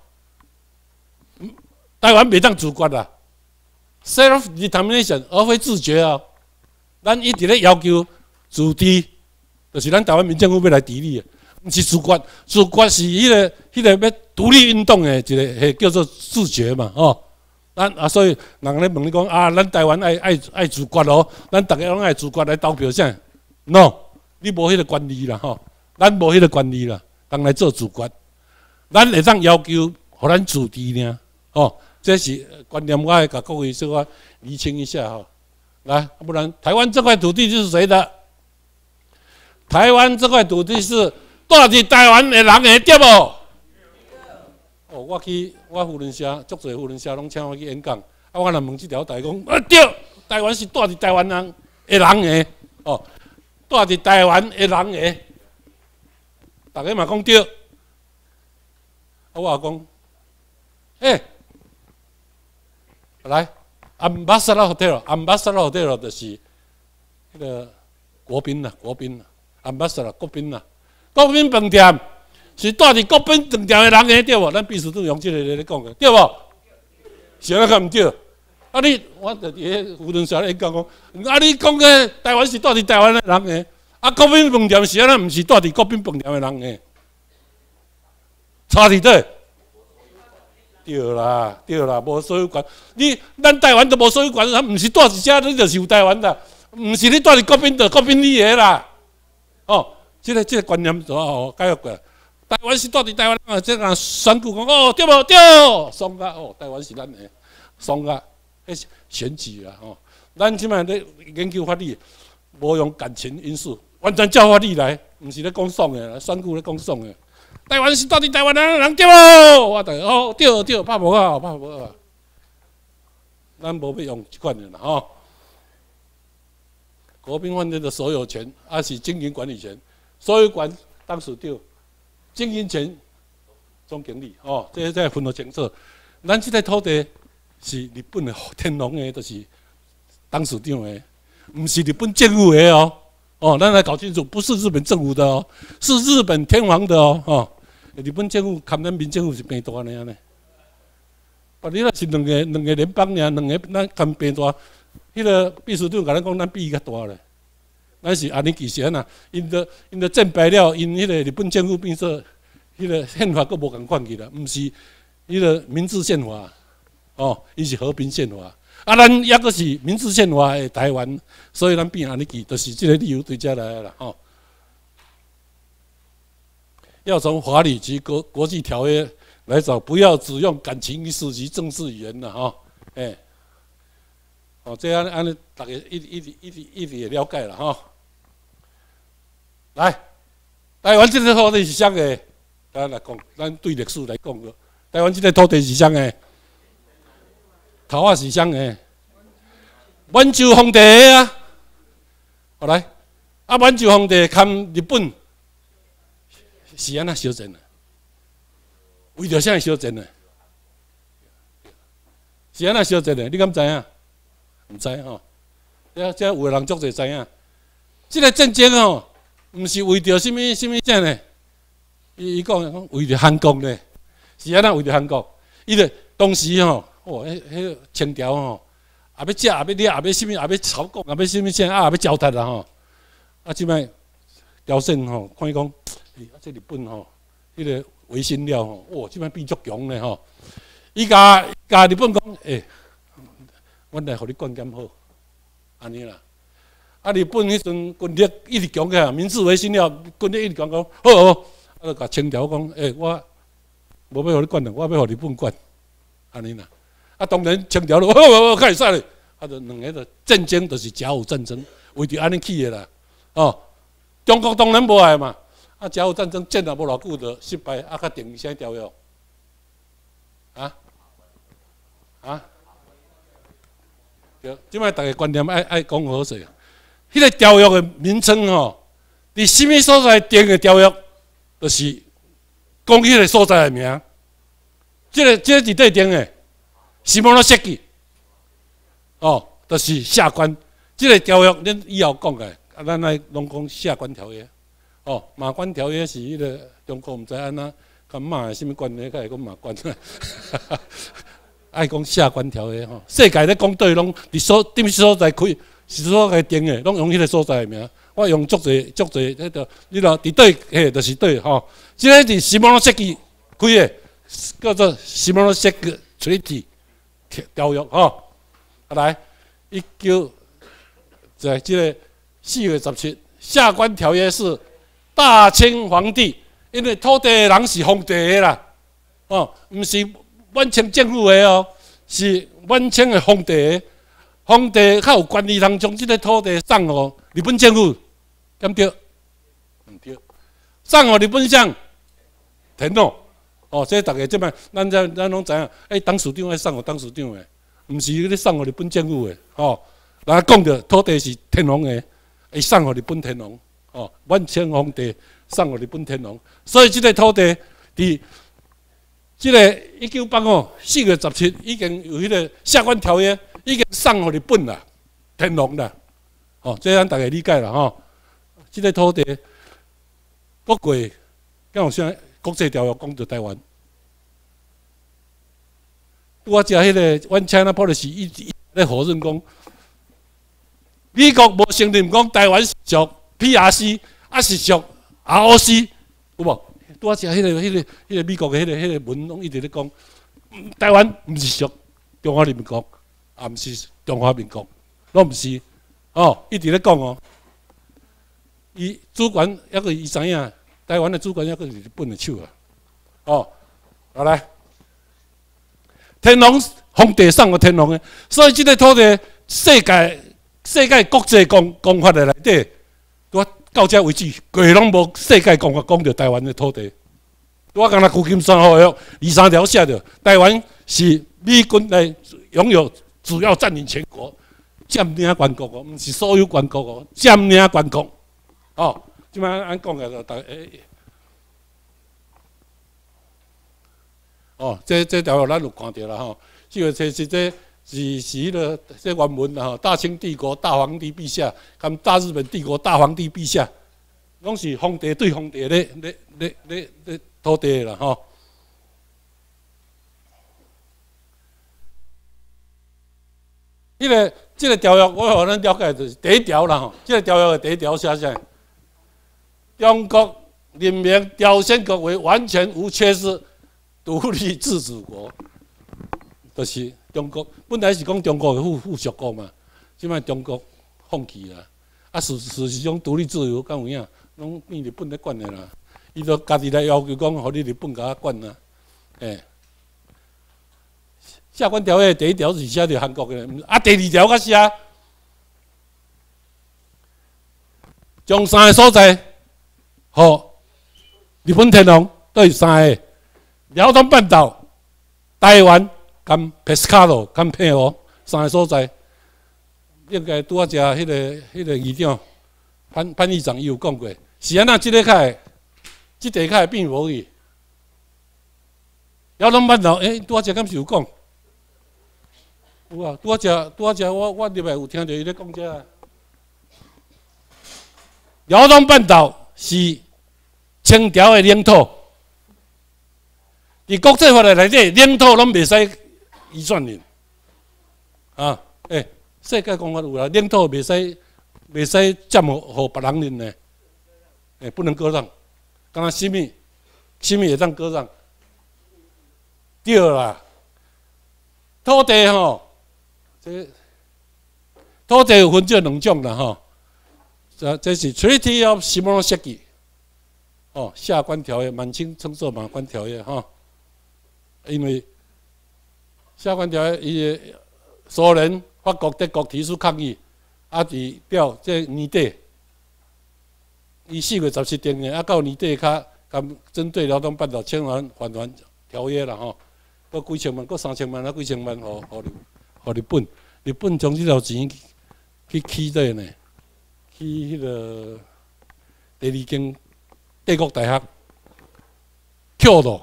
台湾袂当主权啦。self-determination 而非自觉啊！咱一直咧要求自治，就是咱台湾民政府要来治理，毋是自觉。自觉是迄、那个、迄、那个要独立运动的一个，系叫做自觉嘛，哦。咱啊，所以人咧问你讲啊，咱台湾爱爱爱自觉哦，咱逐个拢爱自觉来投票啥 ？No， 你无迄个权利啦，吼，咱无迄个权利啦，当来做自觉。咱会当要求，互咱自治呢，哦。这是观念，我要甲各位说厘清一下哈。来，不然台湾这块土地就是谁的？台湾这块土地是住伫台湾的人的，对不？哦，我去我夫人社，足侪夫人社拢请我去演讲，啊，我若问这条台讲，啊对，台湾是住伫台湾人的人的，哦，住伫台湾的人的，大家嘛讲对，啊，我讲，诶。来 ，Ambassador Hotel，Ambassador Hotel 就是迄个国宾啦，国宾啦 ，Ambassador 国宾啦，国宾饭店是住伫国宾饭店的人个对无？咱秘书长用这个咧讲个对无？是安怎毋对？啊你，我伫迄胡润社咧讲讲，啊你讲个台湾是住伫台湾的人个，啊国宾饭店是安怎毋是住伫国宾饭店的人个？差伫倒？对啦，对啦，无所有权。你咱台湾都无所有权，毋是住伫遮，你就是有台湾啦。毋是你住伫国宾的，国宾你的啦。哦，这个这个观念就哦改过来。台湾是住伫台湾啊，这个选举讲哦对无对，爽啊哦，台湾是咱的，爽啊，迄选举啦吼。咱即摆咧研究法律，无用感情因素，完全照法律来，毋是咧讲爽的，选举咧讲爽的。台湾是到底台湾人人对无？我等哦对对，拍无啊，拍无啊。咱无要用这款的啦吼。国宾饭店的所有权，还是经营管理权，所有权当属长，经营权总经理哦，这些再分得清楚。咱这块土地是日本的天皇的，就是当属长的，不是日本政府的哦。哦，咱来搞清楚，不是日本政府的哦，是日本天皇的哦。哦，日本政府看咱民政府是变大呢呢。啊，你若是两个两个联邦尔，两个咱看变大，迄个秘书长甲咱讲，咱比伊较大咧。咱是安尼其实啊，因的因的战败了，因迄个日本政府变做迄个宪法，佫无共款去啦，毋是迄个明治宪法，哦，伊是和平宪法。啊，咱抑个是民治宪法的台湾，所以咱变安尼记，就是这个理由对遮来啦吼。要从法理及国国际条约来找，不要只用感情意识及政治语言啦吼。哎， 哦，这安安尼，大家一一直一直一直会了解了吼。来，台湾这个土地是谁的？咱来讲，咱对历史来讲个，台湾这个土地是谁的？头啊是谁的？满洲皇帝的啊！好来，啊满洲皇帝看日本是安那修正的？为着啥修正的？是安那修正的？你敢知影？唔知吼，这这有个人足侪知影。这个战争吼，唔是为着什么什么啥呢？伊伊讲讲为着韩国呢，是安那为着韩国。伊个当时吼，哦，迄迄清朝吼，也要食，也要掠，也要什么，也要炒国，也要什么啥，啊，也要糟蹋啦吼。啊，即摆朝鲜吼，看伊讲，啊，这日本吼，迄个维新了吼，哇，即摆变足强咧吼。伊甲甲日本讲，诶。阮来互你管检好，安尼啦。啊，日本迄阵军力一直强起来，明治维新了，军力一直强讲好哦。啊，就甲清朝讲，诶、欸，我无要互你管了，我要互日本管，安尼啦。啊，当然清朝就好好好，开始咧。啊，就两个就战争，就是甲午战争，为着安尼起的啦。哦，中国当然无爱嘛。啊，甲午战争战了无偌久就失败，啊，甲定啥条约？啊？啊？对，即摆大家观念爱爱讲好势。迄个条约的名称吼，伫什么所在定的条约，就是讲迄个所在的名。即、这个即、这个伫底定的，西摩诺设计，哦，就是下关。即、这个条约恁以后讲的，啊，咱来拢讲下关条约。哦，马关条约是迄个中国毋知安怎，甲马的什么关系，甲会讲马关。爱讲下关条约吼，世界咧讲对拢伫所点所在开是所在定的，拢用迄个所在的名。我用足侪足侪迄个，你咯伫对嘿，就是对吼。即个伫西摩诺设计开的，叫做西摩诺设计 Treaty 条约吼。啊来，一九在即个四月十七，下关条约是大清皇帝，因为土地的人是皇帝的啦，哦，毋是。满清政府的哦，是满清的皇帝，皇帝较有权利通将即个土地送予日本政府，对毋对？毋对，送予日本省天皇。哦，这大家即摆咱咱咱拢知影，哎，董事长爱送予董事长的，毋是咧送予日本政府的。哦，咱讲着土地是天皇的，会送予日本天皇。哦，满清皇帝送予日本天皇，所以即个土地伫。即个一九八五四月十七已经有迄个下关条约，已经送互日本啦，天皇啦，哦，这咱大家理解啦吼。即、这个土地国过，敢有啥国际条约讲到台湾？我食迄个阮 China Policy 一直咧否认讲，美国无承认讲台湾是属 P R C， 啊是属 R O C， 有无？拄啊，食迄个、迄个、迄个美国的迄个、迄个文，拢一直咧讲，台湾毋是属中华人民国，也毋是中华民国，拢毋是，哦，一直咧讲哦。伊主权抑个伊知影，台湾的主权抑个是日本的手啊，哦，好来，天皇皇帝送个天皇的，所以即个土地世界世界国际公公法的内底，拄啊。到这为止，过拢无世界公法讲到台湾的土地。我刚才旧金山条约二三条写着，台湾是美军来拥有主要占领全国，占领全国哦，毋是所有全国哦，占领全国。哦，即摆咱讲个就大诶。哦，这这条约咱有看到啦吼，这个其实这。是是迄个这原文啦吼，大清帝国大皇帝陛下，跟大日本帝国大皇帝陛下，拢是皇帝对皇帝咧咧咧咧咧土地啦吼。迄个这个条约，我互咱了解就是第一条啦吼。这个条约的第一条写啥？中国任命朝鲜国为完全无缺失独立自主国，就是。中国本来是讲中国的附附属国嘛，即摆中国放弃啦，啊事事实上独立自由敢有影，拢变日本咧管的啦。伊就家己来要求讲，互你日本甲我管啦，诶、欸。 下关条约第一条是写着韩国嘅，啊，第二条较写，将三个所在，互日本天皇对三个辽东半岛、台湾、跟佩斯卡罗、跟佩俄三个所在，应该拄啊只迄个迄个议长潘潘议长伊有讲过，是安那即个开，即地开变无去。辽东半岛，诶、欸，拄啊只敢是有讲？有啊，拄啊只拄啊只，我我入来有听到伊咧讲遮。辽东半岛是清朝的领土，伫国际法的内底，领土拢袂使移转的。啊，诶、欸，世界公法有啦，领土袂使袂使占互互别人领的，诶、欸，不能割让。敢若什么什么会当割让？对啦，土地吼，这土地有分这两种啦吼。这这是 Treaty of Shimonoseki， 哦，下关条约，满清称作马关条约哈。因为下关条约，伊苏联、法国、德国提出抗议，啊，伫了这年底，伊四月十七定的，啊，到年底较咁针对辽东半岛签完返还条约啦吼，搁几千万，搁三千万啊，几千万，互互互日本，日本将这条钱去起底呢。去迄个第二间帝国大学，Q 度，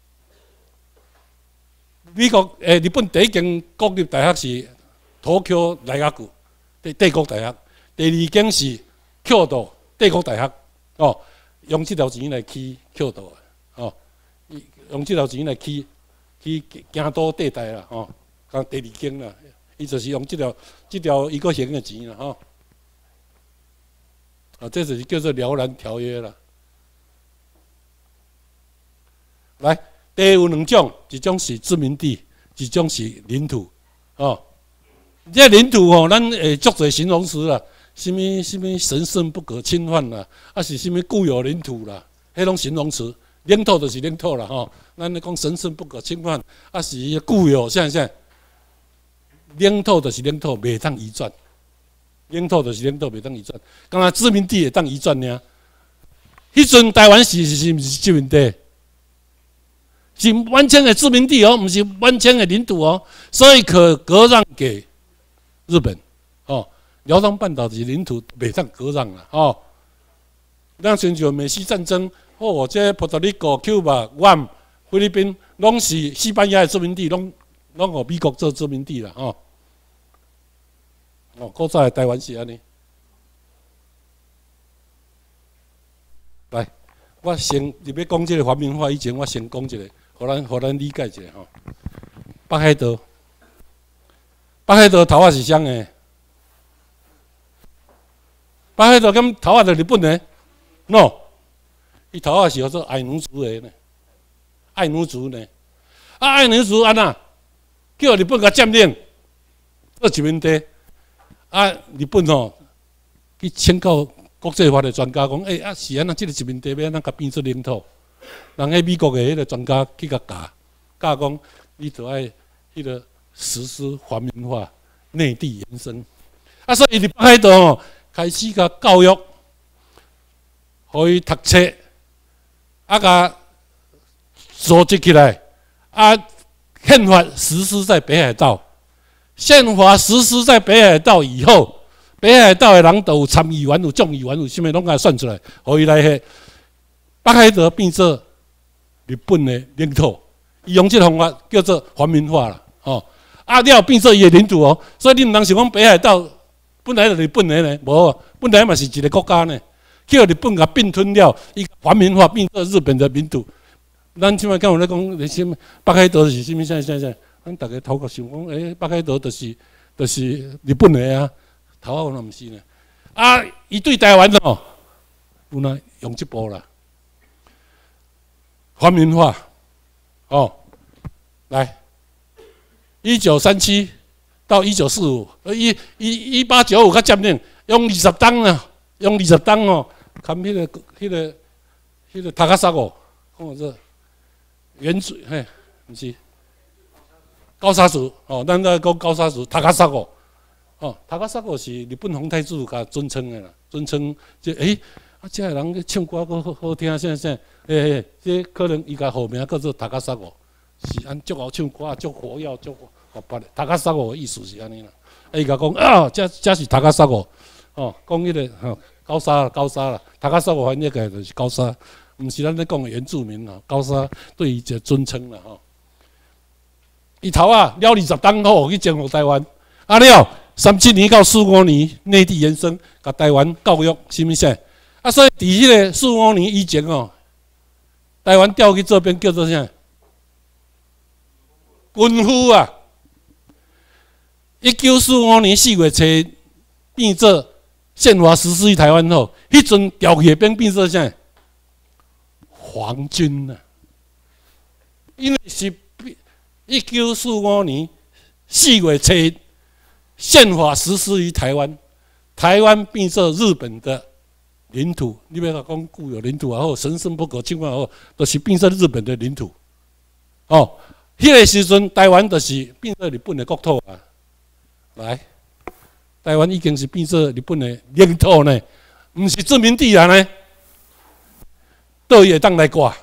美国诶，日本第一间国立大学是東京大学，帝帝國大學；第二間是Q度帝國大學。哦，用這條錢來起Q度哦，用這條錢來起起京都帝大啦，哦，講第二間啦，伊就是用這條這條一個型嘅錢啦，吼。啊，这就是叫做辽南条约了。来，地有两种，一种是殖民地，一种是领土。哦，这领土哦，咱会作做形容词啦，什么什么神圣不可侵犯啦，啊是什么固有领土啦，迄种形容词。领土就是领土啦，吼、哦。咱咧讲神圣不可侵犯，啊是固有，像像领土就是领土，袂当移转。领土就是领土，袂当移转。敢若殖民地会当移转尔。迄阵台湾是是是毋是殖民地？是完全的殖民地哦，毋是完全的领土哦，所以可割让给日本。哦，辽东半岛是领土，袂当割让啦。哦，咱亲像美西战争，哦，这波多黎各、Cuba、Guam、菲律宾，拢是西班牙的殖民地，拢拢互美国做殖民地啦。哦。哦，古早的台湾是安尼。来，我先入要讲这个环民化以前，我先讲一个，互咱互咱理解一下吼。北海道，北海道头仔是啥个？北海道敢头仔是日本的 ？no， 伊头仔是叫做爱奴族的呢，爱奴族呢。啊，爱奴族安那叫日本甲占领，做殖民地。啊，日本吼、哦、去请教国际法的专家讲，诶、欸、啊是安那，即个殖民地要安那甲变出领土？人迄美国的迄个专家去甲教，教讲你就爱迄个实施环民化、内地延伸。啊，所以伫北海道吼开始甲教育，互伊读册，啊甲组织起来，啊宪法实施在北海道。宪法实施在北海道以后，北海道的人都有参议员、有众议员、有啥物拢甲算出来，互伊来迄北海道变做日本的领土，伊用这方法叫做环民化啦，哦，啊了变做伊的领土哦，所以你毋通想讲北海道本来就是日本的呢，无，本来嘛是一个国家呢，叫日本甲并吞了，伊环民化变做日本的领土。咱即摆敢有咧讲，什么北海道是啥物啥啥啥？咱大家头壳想讲，诶、欸，北海道就是就是日本的啊，头壳那毋是呢。啊，伊对台湾哦，有哪用这步啦？环民化，哦，来，一九三七到一九四五，呃，一一一八九五，较占领，用二十档啊，用二十档哦，看迄、那个迄、那个迄、那个塔卡萨哦，看我这原水，嘿，毋是。 高砂族哦，咱在讲高砂族塔卡萨国哦，塔卡萨国是日本皇太子甲尊称的啦，尊称即诶。啊，这个人唱歌阁好好听，啥啥，诶、欸，这可能伊个号名叫做塔卡萨国，是安足好唱歌，足活跃，足活泼的。塔卡萨国的意思是安尼啦。啊，伊甲讲啊，这这是塔卡萨国，哦，讲迄、那个吼、哦、高沙高沙啦，塔卡萨国翻译起来就是高沙，毋是咱咧讲的原住民啦，高沙对伊这尊称啦吼。伊头啊了二十当后去征服台湾，啊了三七年到四五年内地延伸，甲台湾教育什么啥？啊，所以伫迄个四五年以前哦，台湾调去这边叫做啥？军夫啊！一九四五年四月初变做宪法实施于台湾后，迄阵调去变变做啥？皇军啊！因为是一九四五年四月初宪法实施于台湾，台湾变做日本的领土，你要讲固有领土也好，神圣不可侵犯也好，都是变成日本的领土。哦，迄、那个时阵，台湾就是变成日本的国土啊。来，台湾已经是变成日本的领土呢，唔是殖民地啊呢，倒会当来挂。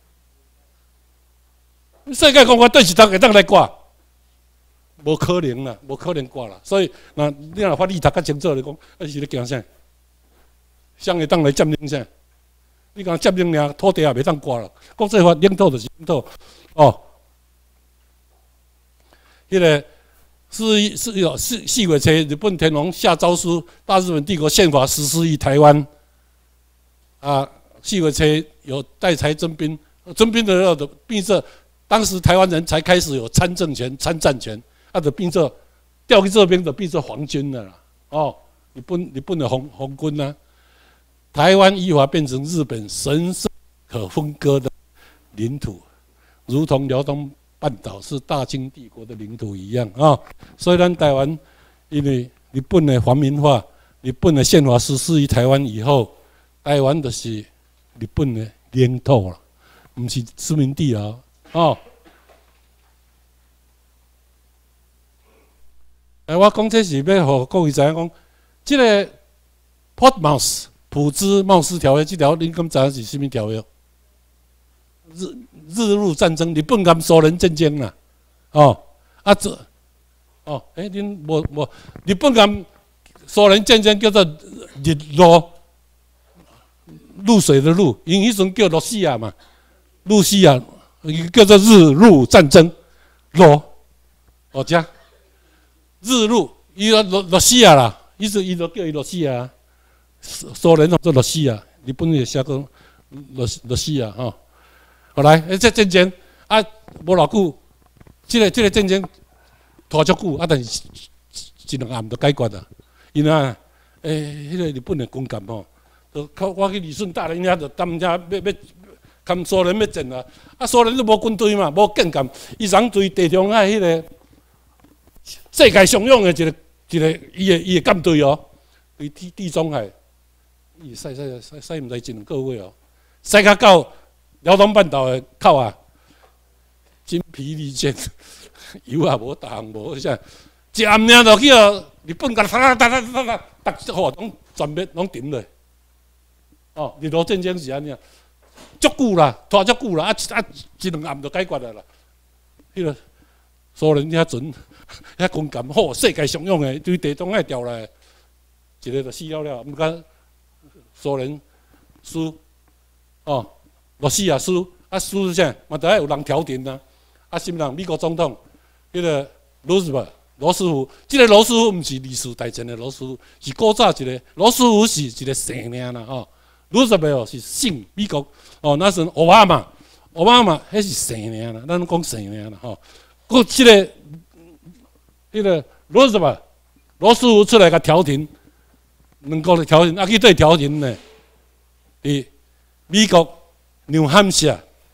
世界公约倒是当会当来挂，无可能啦，无可能挂啦。所以，那你若法律读较清楚，你讲，那是咧惊啥？谁会当来占领啥？你讲占领尔，土地也袂当刮了。国际法领土就是领土，哦。迄、那个四四有四四月初，日本天皇下诏书，大日本帝国宪法实施于台湾。啊，四月初有代才征兵，征兵的时候变色，当时台湾人才开始有参政权、参战权，啊，就变色调去这边就变成皇军了啦。哦，日本日本的皇皇军啊。台湾依法变成日本神圣可分割的领土，如同辽东半岛是大清帝国的领土一样啊。所以，咱台湾因为日本的皇民化，日本的宪法实施于台湾以后，台湾就是日本的领土了，不是殖民地啊。哦，哎，我讲这是要互各位知影讲，这个 Portsmouth。普兹茅斯条约，这条你敢知影是什么条约？日日露战争，日本跟苏联战争啦，哦，啊这，哦，哎、欸，恁无无，日本跟苏联战争叫做日露，露水的露，因迄阵叫露西亚嘛，露西亚叫做日露战争，露，哦这，日露，伊个露露西亚啦，伊就伊就叫伊露西亚。苏联做罗西亚，日本也写过罗罗西亚哈。后来，诶，这战争啊，无偌久，这个这个战争拖足久，啊，但是一两暗就解决啦。因为啊，诶，迄个日本的军舰吼，就靠我去旅顺大了，因遐就他们家要要跟苏联要战啊。啊，苏联都无军队嘛，无舰舰，伊上对地中海迄个世界上用的一个一个伊的伊的舰队哦，对地地中海。伊使使使使毋知一两个月哦，使到到辽东半岛的口啊，精疲力尽，油也无，逐项无，啥一暗领落去哦，日本甲哒哒哒哒哒哒，逐号拢全灭拢停落。哦，日露战争是安尼，足久啦，拖足久啦，啊啊一两暗就解决了啦。迄个苏联遐阵遐军舰好，世界上用的，对地中海调来，一个就死了了，毋过。苏联输，哦，罗西亚输，啊输是啥？嘛，得爱有人调停啊。啊，什么人？美国总统，迄、那个罗斯福，罗斯福，这个罗斯福毋是历史大战的罗斯福，是古早一个罗斯福是一个姓名啦，哦，罗斯福是姓美国，哦，那是奥巴马，奥巴马迄是姓名啦，咱讲姓名啦，吼。过这个，迄、那个罗斯福，罗斯福出来甲调停。两国的调停，啊去对调停呢？伫美国纽汉社，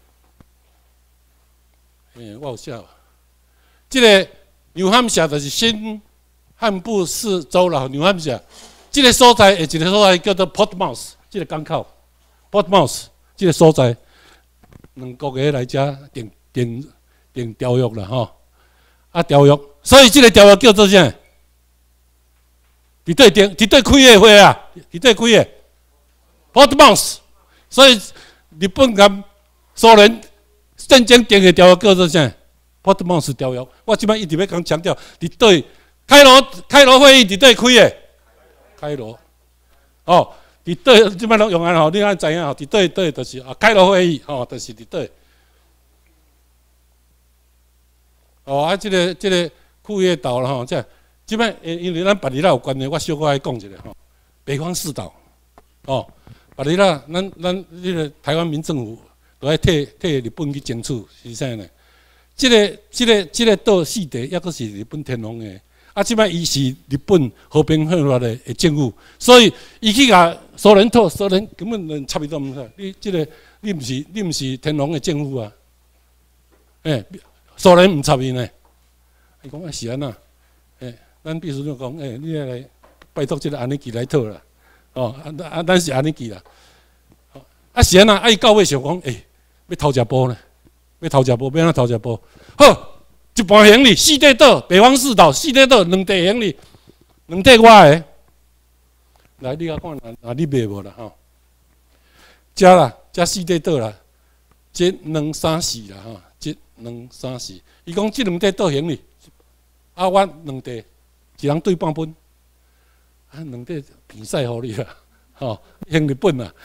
诶，我有写。这个纽汉社就是新罕布氏州啦，纽汉社。这个所在，诶，一个所在叫做 Portsmouth， 这个港口 ，Portsmouth 这个所在，两国个来遮订订订条约啦，吼。 啊条约，所以这个条约叫做啥？伫对定，伫对开的会啊，伫对开的 Portsmouth。所以日本甲苏联战争定的条约叫做啥 ？Portsmouth 条约。我即摆一直要讲强调，伫对开罗开罗会议伫对开的开罗。哦，伫对即摆拢用安吼，你安知影吼？伫对对就是啊，开罗会议吼，就是伫对。哦，啊，即、这个即、这个库页岛啦吼，即即摆因为咱巴厘岛有关系，我小可爱讲一下吼。北方四岛，哦，巴厘岛，咱咱迄个台湾民政府都爱替替日本去争取，是啥呢？即、这个即、这个即、这个岛四地，抑阁是日本天皇的。啊，即摆伊是日本和平合法的政府，所以伊去甲苏联讨，苏联根本连插伊都毋插。你即、这个你毋是你毋是天皇的政府啊？诶、欸，苏联毋插伊呢？伊讲啊是安那？诶、欸，咱秘书长讲，诶、欸，你来拜托即个安尼基来讨啦。哦，啊啊，咱是安尼基啦。啊是安那？啊伊到尾想讲，诶、欸，要偷食煲呢？要偷食煲，要安怎偷食煲？好。一半行李，四块岛，北方四岛，四块岛，两块行李，两块我的。来，你甲看，啊，你卖无啦吼？遮啦，遮四块岛啦，这两三四啦吼，这两三四。伊讲这两块岛行李，啊，我两块，一人对半分，啊，两块比赛互你啦，吼，用日本啦。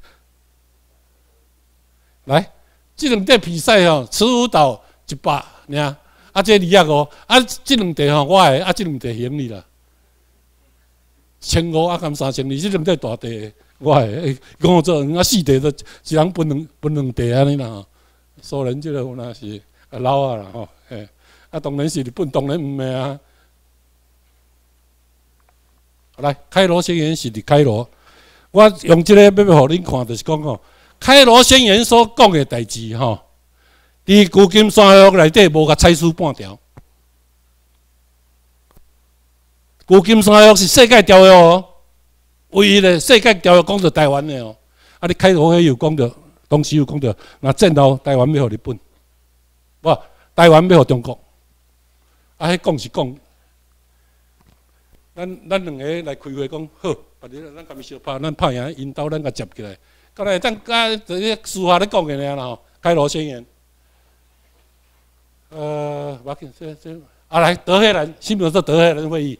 来，这两块比赛吼，慈湖岛一百尔。啊，这二百五，啊，这两地吼，我的，啊，这两地行李啦，千五啊，含三千二，这两地大地，我的，讲做啊四地都一人分两分两地安尼啦吼。苏联这个有那是啊老啊啦吼，嘿，啊当然是日本，当然毋是啊。来，开罗宣言是伫开罗，我用这个要要互恁看，就是讲吼，开罗宣言所讲的代志吼。伫旧金山约内底无甲采取半条，旧金山约是世界条约哦，唯一的世界条约讲到台湾的哦。啊，你开罗会又讲到，当时又讲到，那战后台湾要互日本，不，台湾要互中国。啊，迄讲是讲，咱咱两个来开会讲好，把你咱干咪相拍，咱拍赢引导咱甲接起来，到来咱甲这些司法咧讲嘅尔啦吼，开罗宣言。呃，我紧，这这啊，来德黑兰，新闻说德黑兰会议，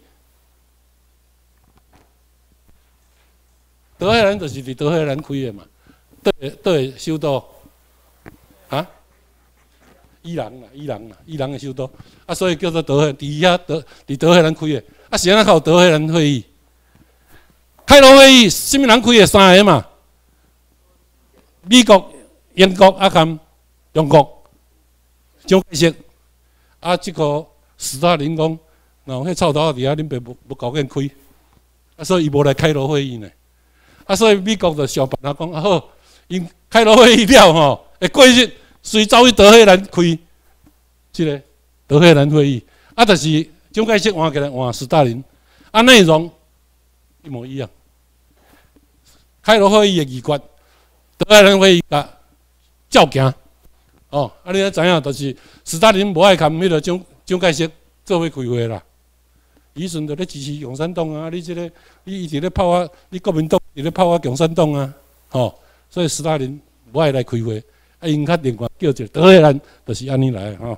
德黑兰就是伫德黑兰开的嘛，对对，首都啊，伊朗啦，伊朗啦，伊朗的首都啊，所以叫做德黑，伫遐德伫德黑兰开的，啊，是安怎有德黑兰会议？开罗会议，什么人开的？三个嘛，美国、英国啊，含中国。蒋介石啊，即个斯大林讲，然后迄臭头伫遐，恁爸无无搞紧开，啊，所以伊无来开罗会议呢。啊，所以美国就想办法讲，啊好，因开罗会议了吼，会过日，随走去德黑兰开即个德黑兰会议，啊，就是蒋介石换起来换斯大林，啊，内容一模一样。开罗会议的议决，德黑兰会议甲照行。哦，啊，你咧知影，就是斯大林无爱含迄个蒋蒋介石做伙开会啦。以前就咧支持共产党啊，你即、這个你一直咧炮啊，你国民党一直咧炮啊共产党啊，吼、哦，所以斯大林无爱来开会，啊，因较另外叫一个德黑兰，就是安尼来吼。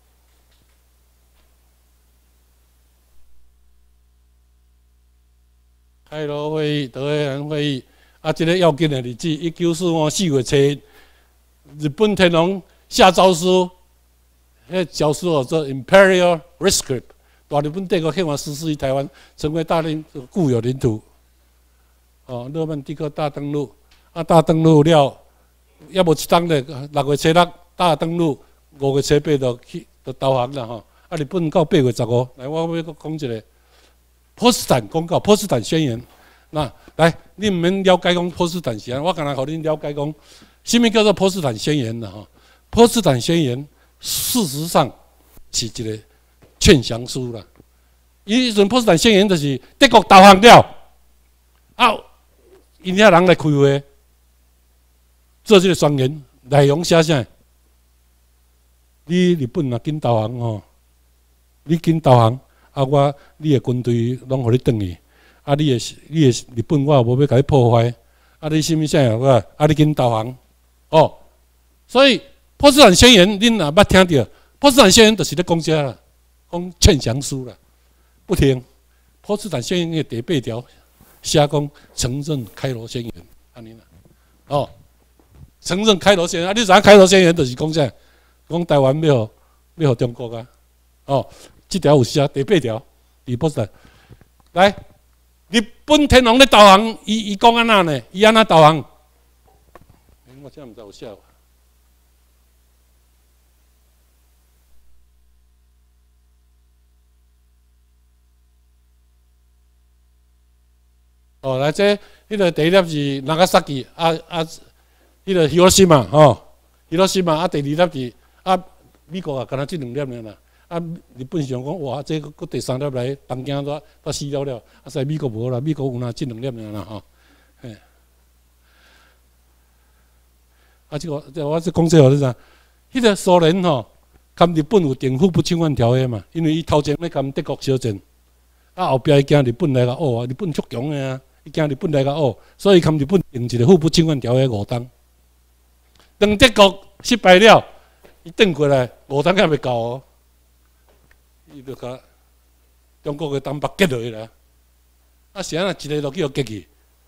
开罗会议、德黑兰会议，啊，即、這个要紧的日子，一九四五四月七日，日本天皇。下诏书，迄诏书叫做 Imperial Rescript， 大日本帝国宪法实施于台湾，成为大领固有领土。哦，诺曼底克大登陆，啊，大登陆了，也无一当咧，六月初六大登陆，五月初八就去就投降啦吼。啊，日本到八月十五，来，我要讲一个波茨坦公告、波茨坦宣言。那来，你毋免了解讲波茨坦宣言，我干那互恁了解讲，什么叫做波茨坦宣言啦吼？波茨坦宣言事实上是一个劝降书啦。以前波茨坦宣言就是德国投降了，啊，因遐人来开会，做这个宣言，内容写啥？你日本若紧投降吼， 你紧投降，啊我你的军队拢互你转去，啊你的你的日本我无要甲你破坏，啊你什物啥呀？我啊你紧投降，哦，所以波茨坦宣言恁若捌听着，波茨坦宣言就是咧讲啥啦，讲劝降书啦，不听。波茨坦宣言的第八条写讲承认开罗宣言，安尼啦，哦，承认开罗宣言，啊你知影开罗宣言就是讲啥？讲台湾要互要互中国啊，哦。这条有写第八条，第波斯来，日本天皇咧投降，伊伊讲安那呢？伊安那投降？我真毋知有写。哦，来这迄个第一粒是那个萨基，啊啊，迄个希罗西玛吼，希罗西玛啊，第二粒是啊美国啊，干那这两粒尔啦。啊！日本想讲哇，这个第三粒来，东京都都死了了。啊，所以美国无啦，美国有哪这两粒尔啦吼。嘿，啊，这个这我是讲这个是啥？迄个苏联吼，跟日本有订互不侵犯条约嘛？因为伊头前咧跟德国相战，啊后壁伊惊日本来甲学啊，日本足强诶啊，伊惊日本来甲学，所以跟日本订一个互不侵犯条约五当。当德国失败了，伊转过来五当还未够哦。伊就甲中国嘅东北结落去啦，啊是安那一个落去互结去，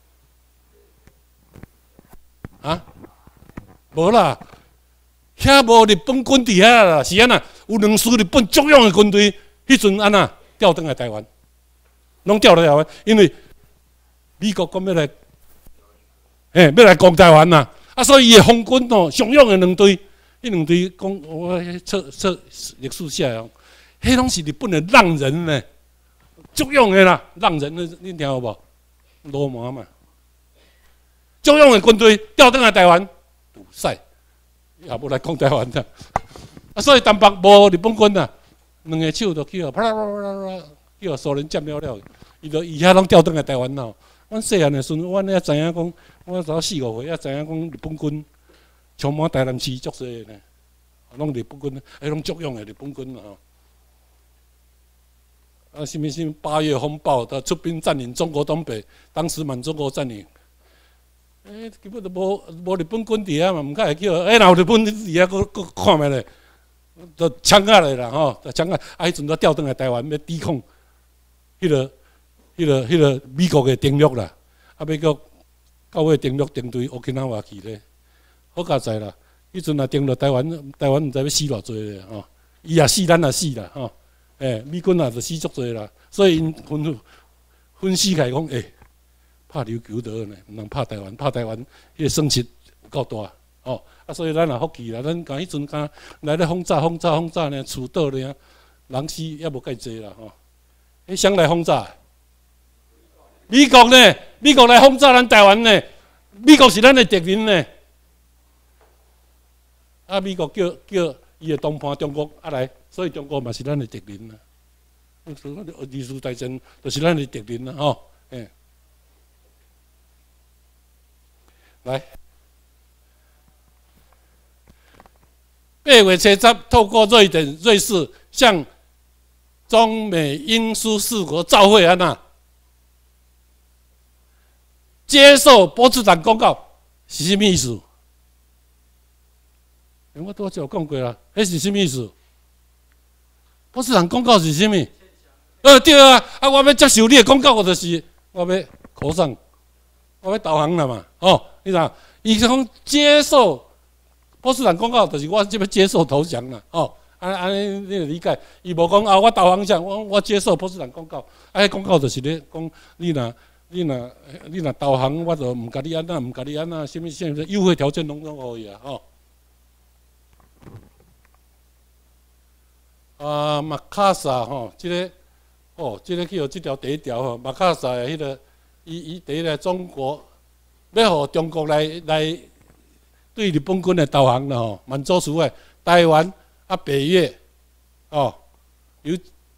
啊，无啦，遐无日本军伫遐啦，是安那有两支日本足勇嘅军队，迄阵安那调转来台湾，拢调来台湾，因为美国讲要来，嘿要来攻台湾呐，啊所以伊嘅空军哦上勇嘅两队，迄两队讲我册册历史写哦。迄拢是日本的浪人呢，足勇的啦，浪人你你听有无？罗马嘛，足勇的军队调转来台湾，堵塞，也无来攻台湾的，啊，所以东北无日本军啊，两个手都去互啪啦啪啦啪啦，去互苏联占了了，伊就伊遐拢调转来台湾咯。阮细汉的时阵，阮也知影讲，我早四五岁也知影讲日本军充满台南市足济呢，拢日本军，迄拢足勇的日本军啊。啊，什么什么八月风暴，他出兵占领中国东北，当时满中国占领。诶、欸，根本都无无日本军伫遐嘛，毋较会叫。诶、欸，若有日本伫遐，搁搁看觅咧，都抢下来啦吼，抢下。啊，迄阵都调转来台湾，要抵抗迄、那个、迄、那个、迄、那个美国嘅登陆啦。啊，美国到尾登陆登对奥克纳瓦去咧，好佳哉啦。迄阵若登陆台湾，台湾毋知要死偌济咧吼，伊也死，咱也死啦吼。诶、欸，美军也就死足济啦，所以因分分析起来讲，诶、欸，拍琉球岛呢，毋通拍台湾，拍台湾迄个损失有够大哦。啊，所以咱也福气啦，咱甲迄阵敢来咧轰炸、轰炸、轰炸呢，厝倒呢，人死也无介济啦吼。迄谁来轰炸？美国呢？美国来轰炸咱台湾呢？美国是咱的敌人呢？啊，美国叫叫伊的东盘中国啊来。所以中国嘛是咱的敌人啦，二次大战就是咱的敌人啦，吼，诶，来，八月七十，透过瑞典、瑞士向中美英苏四国照会安那，接受波茨坦公告是什么意思？我拄则有讲过啦，迄是什么意思？波茨坦公告是啥物？呃，对啊，啊，我要接受你的公告，我就是我要口上，我要投降了嘛，哦，你讲，伊讲接受波茨坦公告，就是我即要接受投降了，哦，安安尼你就理解，伊无讲啊，我投降上，我我接受波茨坦公告，啊，迄公告就是咧讲，你若你若你若投降，我就毋甲你安那，毋甲你安那，什物什物优惠条件拢拢互伊啊，哦。啊，马卡萨吼，即、这个哦，即、这个叫即条第一条吼，马卡萨的迄、那个，伊伊第一个中国要互中国来来对日本军的投降了吼，满洲除外，台湾啊北越哦，由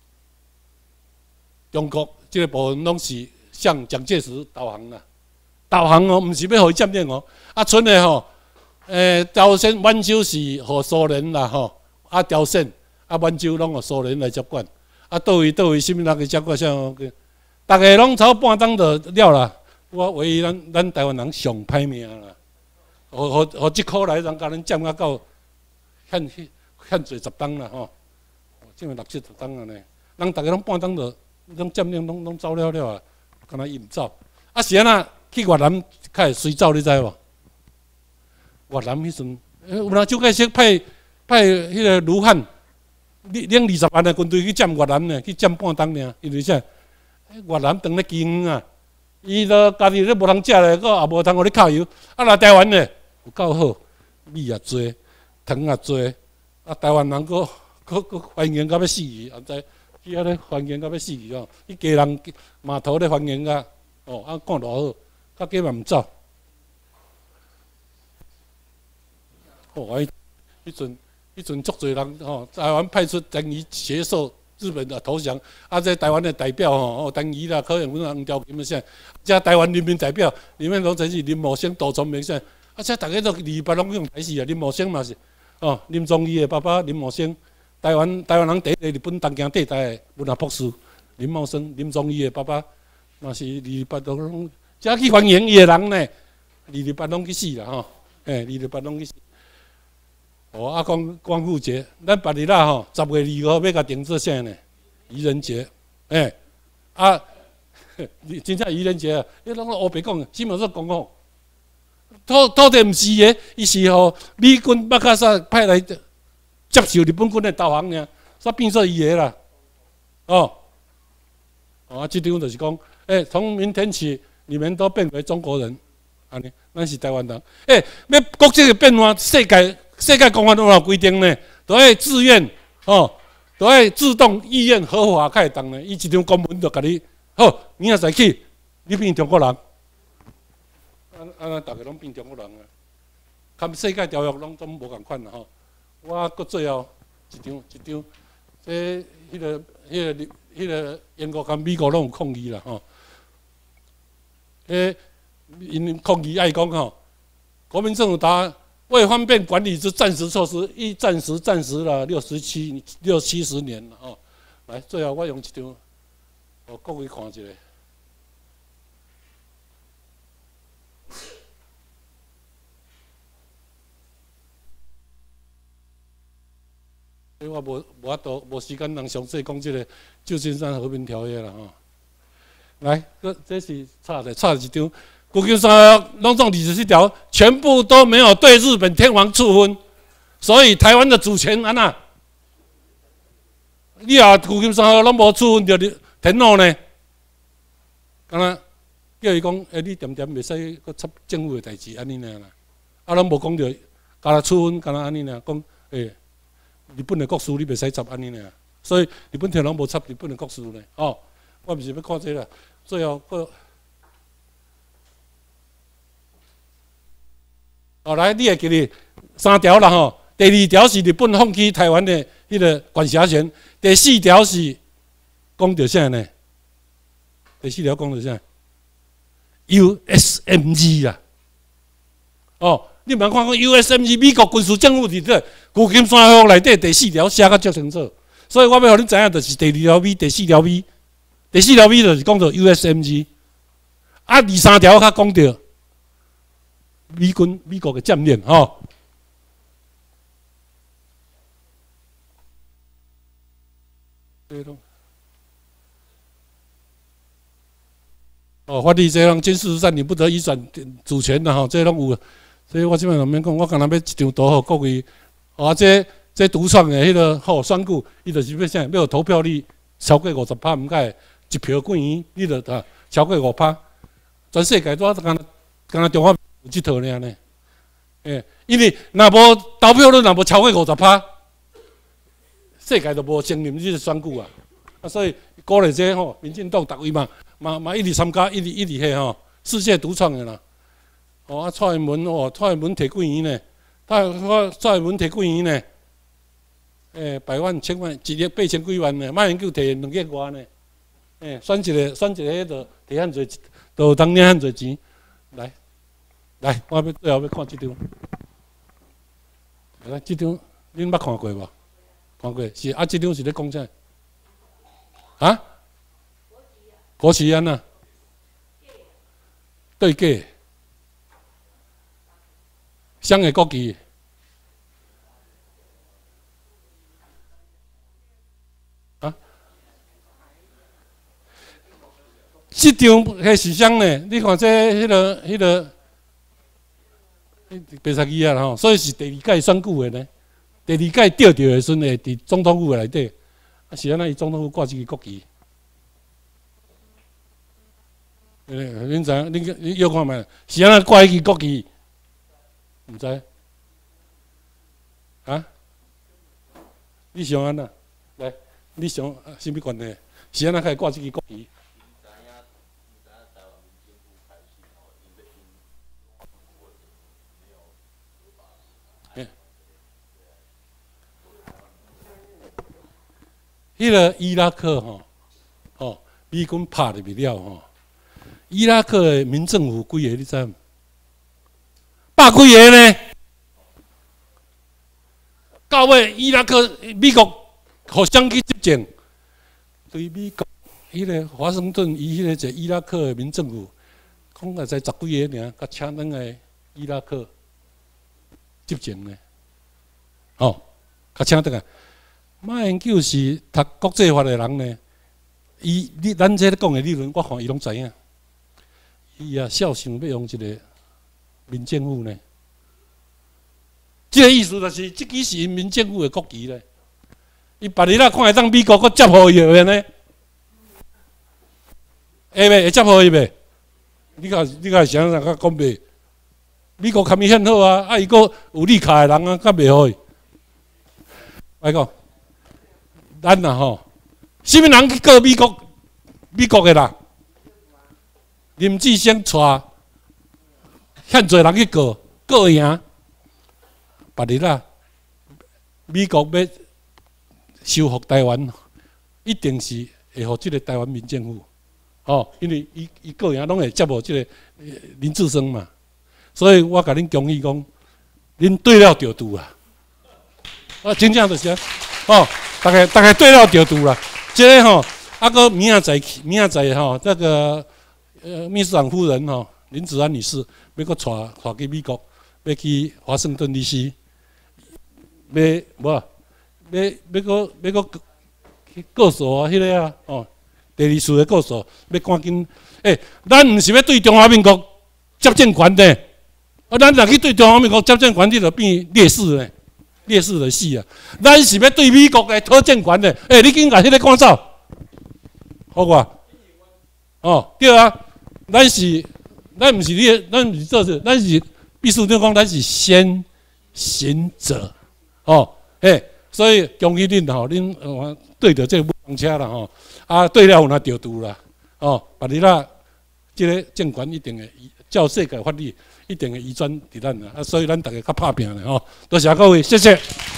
中国即个部分拢是向蒋介石投降啦，投降哦，毋是要互伊占领哦，啊，剩的吼，诶、欸，朝鲜、满洲是互苏联啦吼，啊，朝鲜。啊，满洲拢互苏联来接管， 啊，倒位倒位，什么那个照顾啥？大家拢超半当就了啦。我唯一咱咱台湾人上歹命啦，互互互即苦来人甲咱占啊到欠欠侪十当啦吼，占了六七十当啊呢。人大家拢半当就拢占领拢拢走了了啊，敢若伊毋走。啊是安那去越南较会随走，你知无？越南迄阵，有人蒋介石派派迄个卢汉。领二十万的军队去占越南呢，去占半当呢，因为啥？越南当咧饥荒啊，伊都家己咧无通食咧，佫也无通互你靠油。啊，来台湾呢有够好，米也多，糖也多，啊，台湾人佫佫佫欢迎到要死去，啊，知去遐咧欢迎到要死去哦。伊家人码头咧欢迎啊，哦，啊，讲偌好，较加嘛毋走。哦，迄迄阵。迄阵足侪人吼，台湾派出陈仪接受日本的投降，啊，在台湾的代表吼，哦，陈仪啦、柯永文、黄条金啊，啥，加台湾人民代表里面拢真是林茂生、杜聪明啥，啊，这大家都二八拢用台语啊，林茂生嘛是，哦，林宗义的爸爸林茂生，台湾台湾人第一个日本东京地带的文学博士林茂生，林宗义的爸爸嘛是二八都拢，加去欢迎伊的人呢，二八拢去死啦吼，诶，二八拢去死。哦，啊，光光复节，咱别日啦吼，十月二号要甲定做啥呢？愚人节，诶、欸，啊，真正愚人节啊！你拢乌白讲，新闻说讲吼，土土地毋是诶，伊是吼美军马卡萨派来接受日本军的投降尔，煞变做伊诶啦，哦，哦，啊，即张就是讲，诶、欸，从明天起，你们都变为中国人，安尼，咱是台湾人，诶、欸，要国际的变化，世界。世界公约都有规定呢，都要自愿哦，都要自动意愿合法开当呢。伊一张公文就甲你好，你若再去，你变中国人，安安尼大家拢变中国人啊。看世界条约拢总无共款啦吼。我搁最后一张一张，这迄个迄个迄个英国甲美国拢有抗议啦吼。诶，因抗议爱讲吼，国民政府答。为方便管理之暂时措施，一暂时暂时了六十七六七十年了哦。来，最后我用一张，哦，各位看一下。所以我无无法度无时间通详细讲这个旧金山和平条约了哦。来，这这是差的差一张。旧金山拢总二十七条，全部都没有对日本天皇处分，所以台湾的主权安那？你啊，旧金山拢无处分着天皇呢？敢若叫伊讲，诶、欸，你点点袂使搁插政府的代志安尼尔啦，啊，拢无讲着，敢若处分，敢若安尼尔，讲诶，日本的国事你袂使插安尼尔，所以日本天皇无插日本的国事呢。哦，我毋是要看这个啦，最后个。哦，来，你会记哩三条啦吼。第二条是日本放弃台湾的迄个管辖权，第四条是讲到啥呢？第四条讲到啥 ？U S M G 啦。哦，你莫看讲 U S M G 美国军事政府伫这旧金山法内底第四条写甲足清楚，所以我要互恁知影，就是第二条 V、第四条 V， 第四条 V 就是讲到 U S M G， 啊，第三条较讲到。美军美国的占领吼，对咯。哦，法律这样军事占领不得移转主权的吼，这拢有。所以我基本上免讲，我刚才要一张图互各位，啊，这这独创的迄个吼选举，伊就是要啥？要投票率超过五十趴，毋该一票几元，你就啊超过五趴，全世界都敢敢若中华。有即套尔呢，诶，因为若无投票率若无超过五十趴，世界就无承认即个选举啊。啊，所以鼓励这吼，民进党逐位嘛，嘛嘛一直参加，一直一直迄吼，世界独创的啦。哦，啊，蔡英文哦，蔡英文摕几元呢？蔡蔡英文摕几元呢？诶，百万、千万、一亿八千几万呢？马英九摕两亿外呢？诶，选一个选一个，迄就摕遐济，就当领遐济钱来。来，我要最后要看这张。来，这张恁捌看过无？看过是啊，这张是咧讲啥？ 啊？国旗安呐？对价，谁的国旗？啊？这张迄是谁呢？你看这迄、那个、迄、那个。白沙基啊吼，所以是第二届选举的呢。第二届调调的时阵呢，伫总统府内底，啊是安那伊总统府挂一个国旗。诶，恁知影？恁你摇看觅，是安那挂一个国旗？毋知？啊？你想安那？来，你想什么关系？是安那开挂一个国旗？迄个伊拉克吼，吼，美军拍入去了吼。伊拉克的民政府几个你知影？百几个呢？到尾伊拉克美国互相去执政，对美国迄个华盛顿伊迄个一个伊拉克的民政府，讲也才十几个尔，甲请咱个伊拉克执政呢，吼，甲请倒来。马英九是读国际法的人呢，伊你咱这讲的理论，我看伊拢知影。伊也孝想要用一个民政府呢，这个意思就是，这支是因民政府的国旗咧。伊别日仔看会当美国，佮接互伊个呢？会袂？会接互伊袂？你甲你甲想想甲讲袂？美国较明显好啊，啊伊个有利卡的人啊，甲袂互伊。我讲。咱呐吼，什么人去告美国？美国的啦，林志升带遐侪人去告，告赢。别日啦，美国要收复台湾，一定是会互即个台湾民政府，哦，因为伊伊告赢拢会接无即个林志升嘛，所以我甲恁恭喜讲，恁对了着度啊！啊，真正就是啊，哦。大概大概对了就拄啦，这个吼，啊个明仔载明仔载吼，这个呃秘书长夫人吼林子安女士要搁带带去美国，要去华盛顿 D C， 要无要要搁要搁去告诉啊，迄个啊哦，第二次的告诉要赶紧，诶、欸，咱毋是要对中华民国接政权的，啊，咱若去对中华民国接政权，你就变烈士咧。烈士的死啊！咱是要对美国来讨政权的，诶、欸，你紧甲迄个赶走，好无？哦，对啊，咱是，咱毋是你，咱毋是做事，咱是秘书长讲，咱是先行者，哦，诶、欸，所以恭喜恁吼，恁呃对着这部公车啦吼，啊对了有那调度啦，哦，别日仔即个政权一定会照世界法律。一定会移转伫咱啊，所以咱大家较拍拼咧吼，多谢各位，谢谢。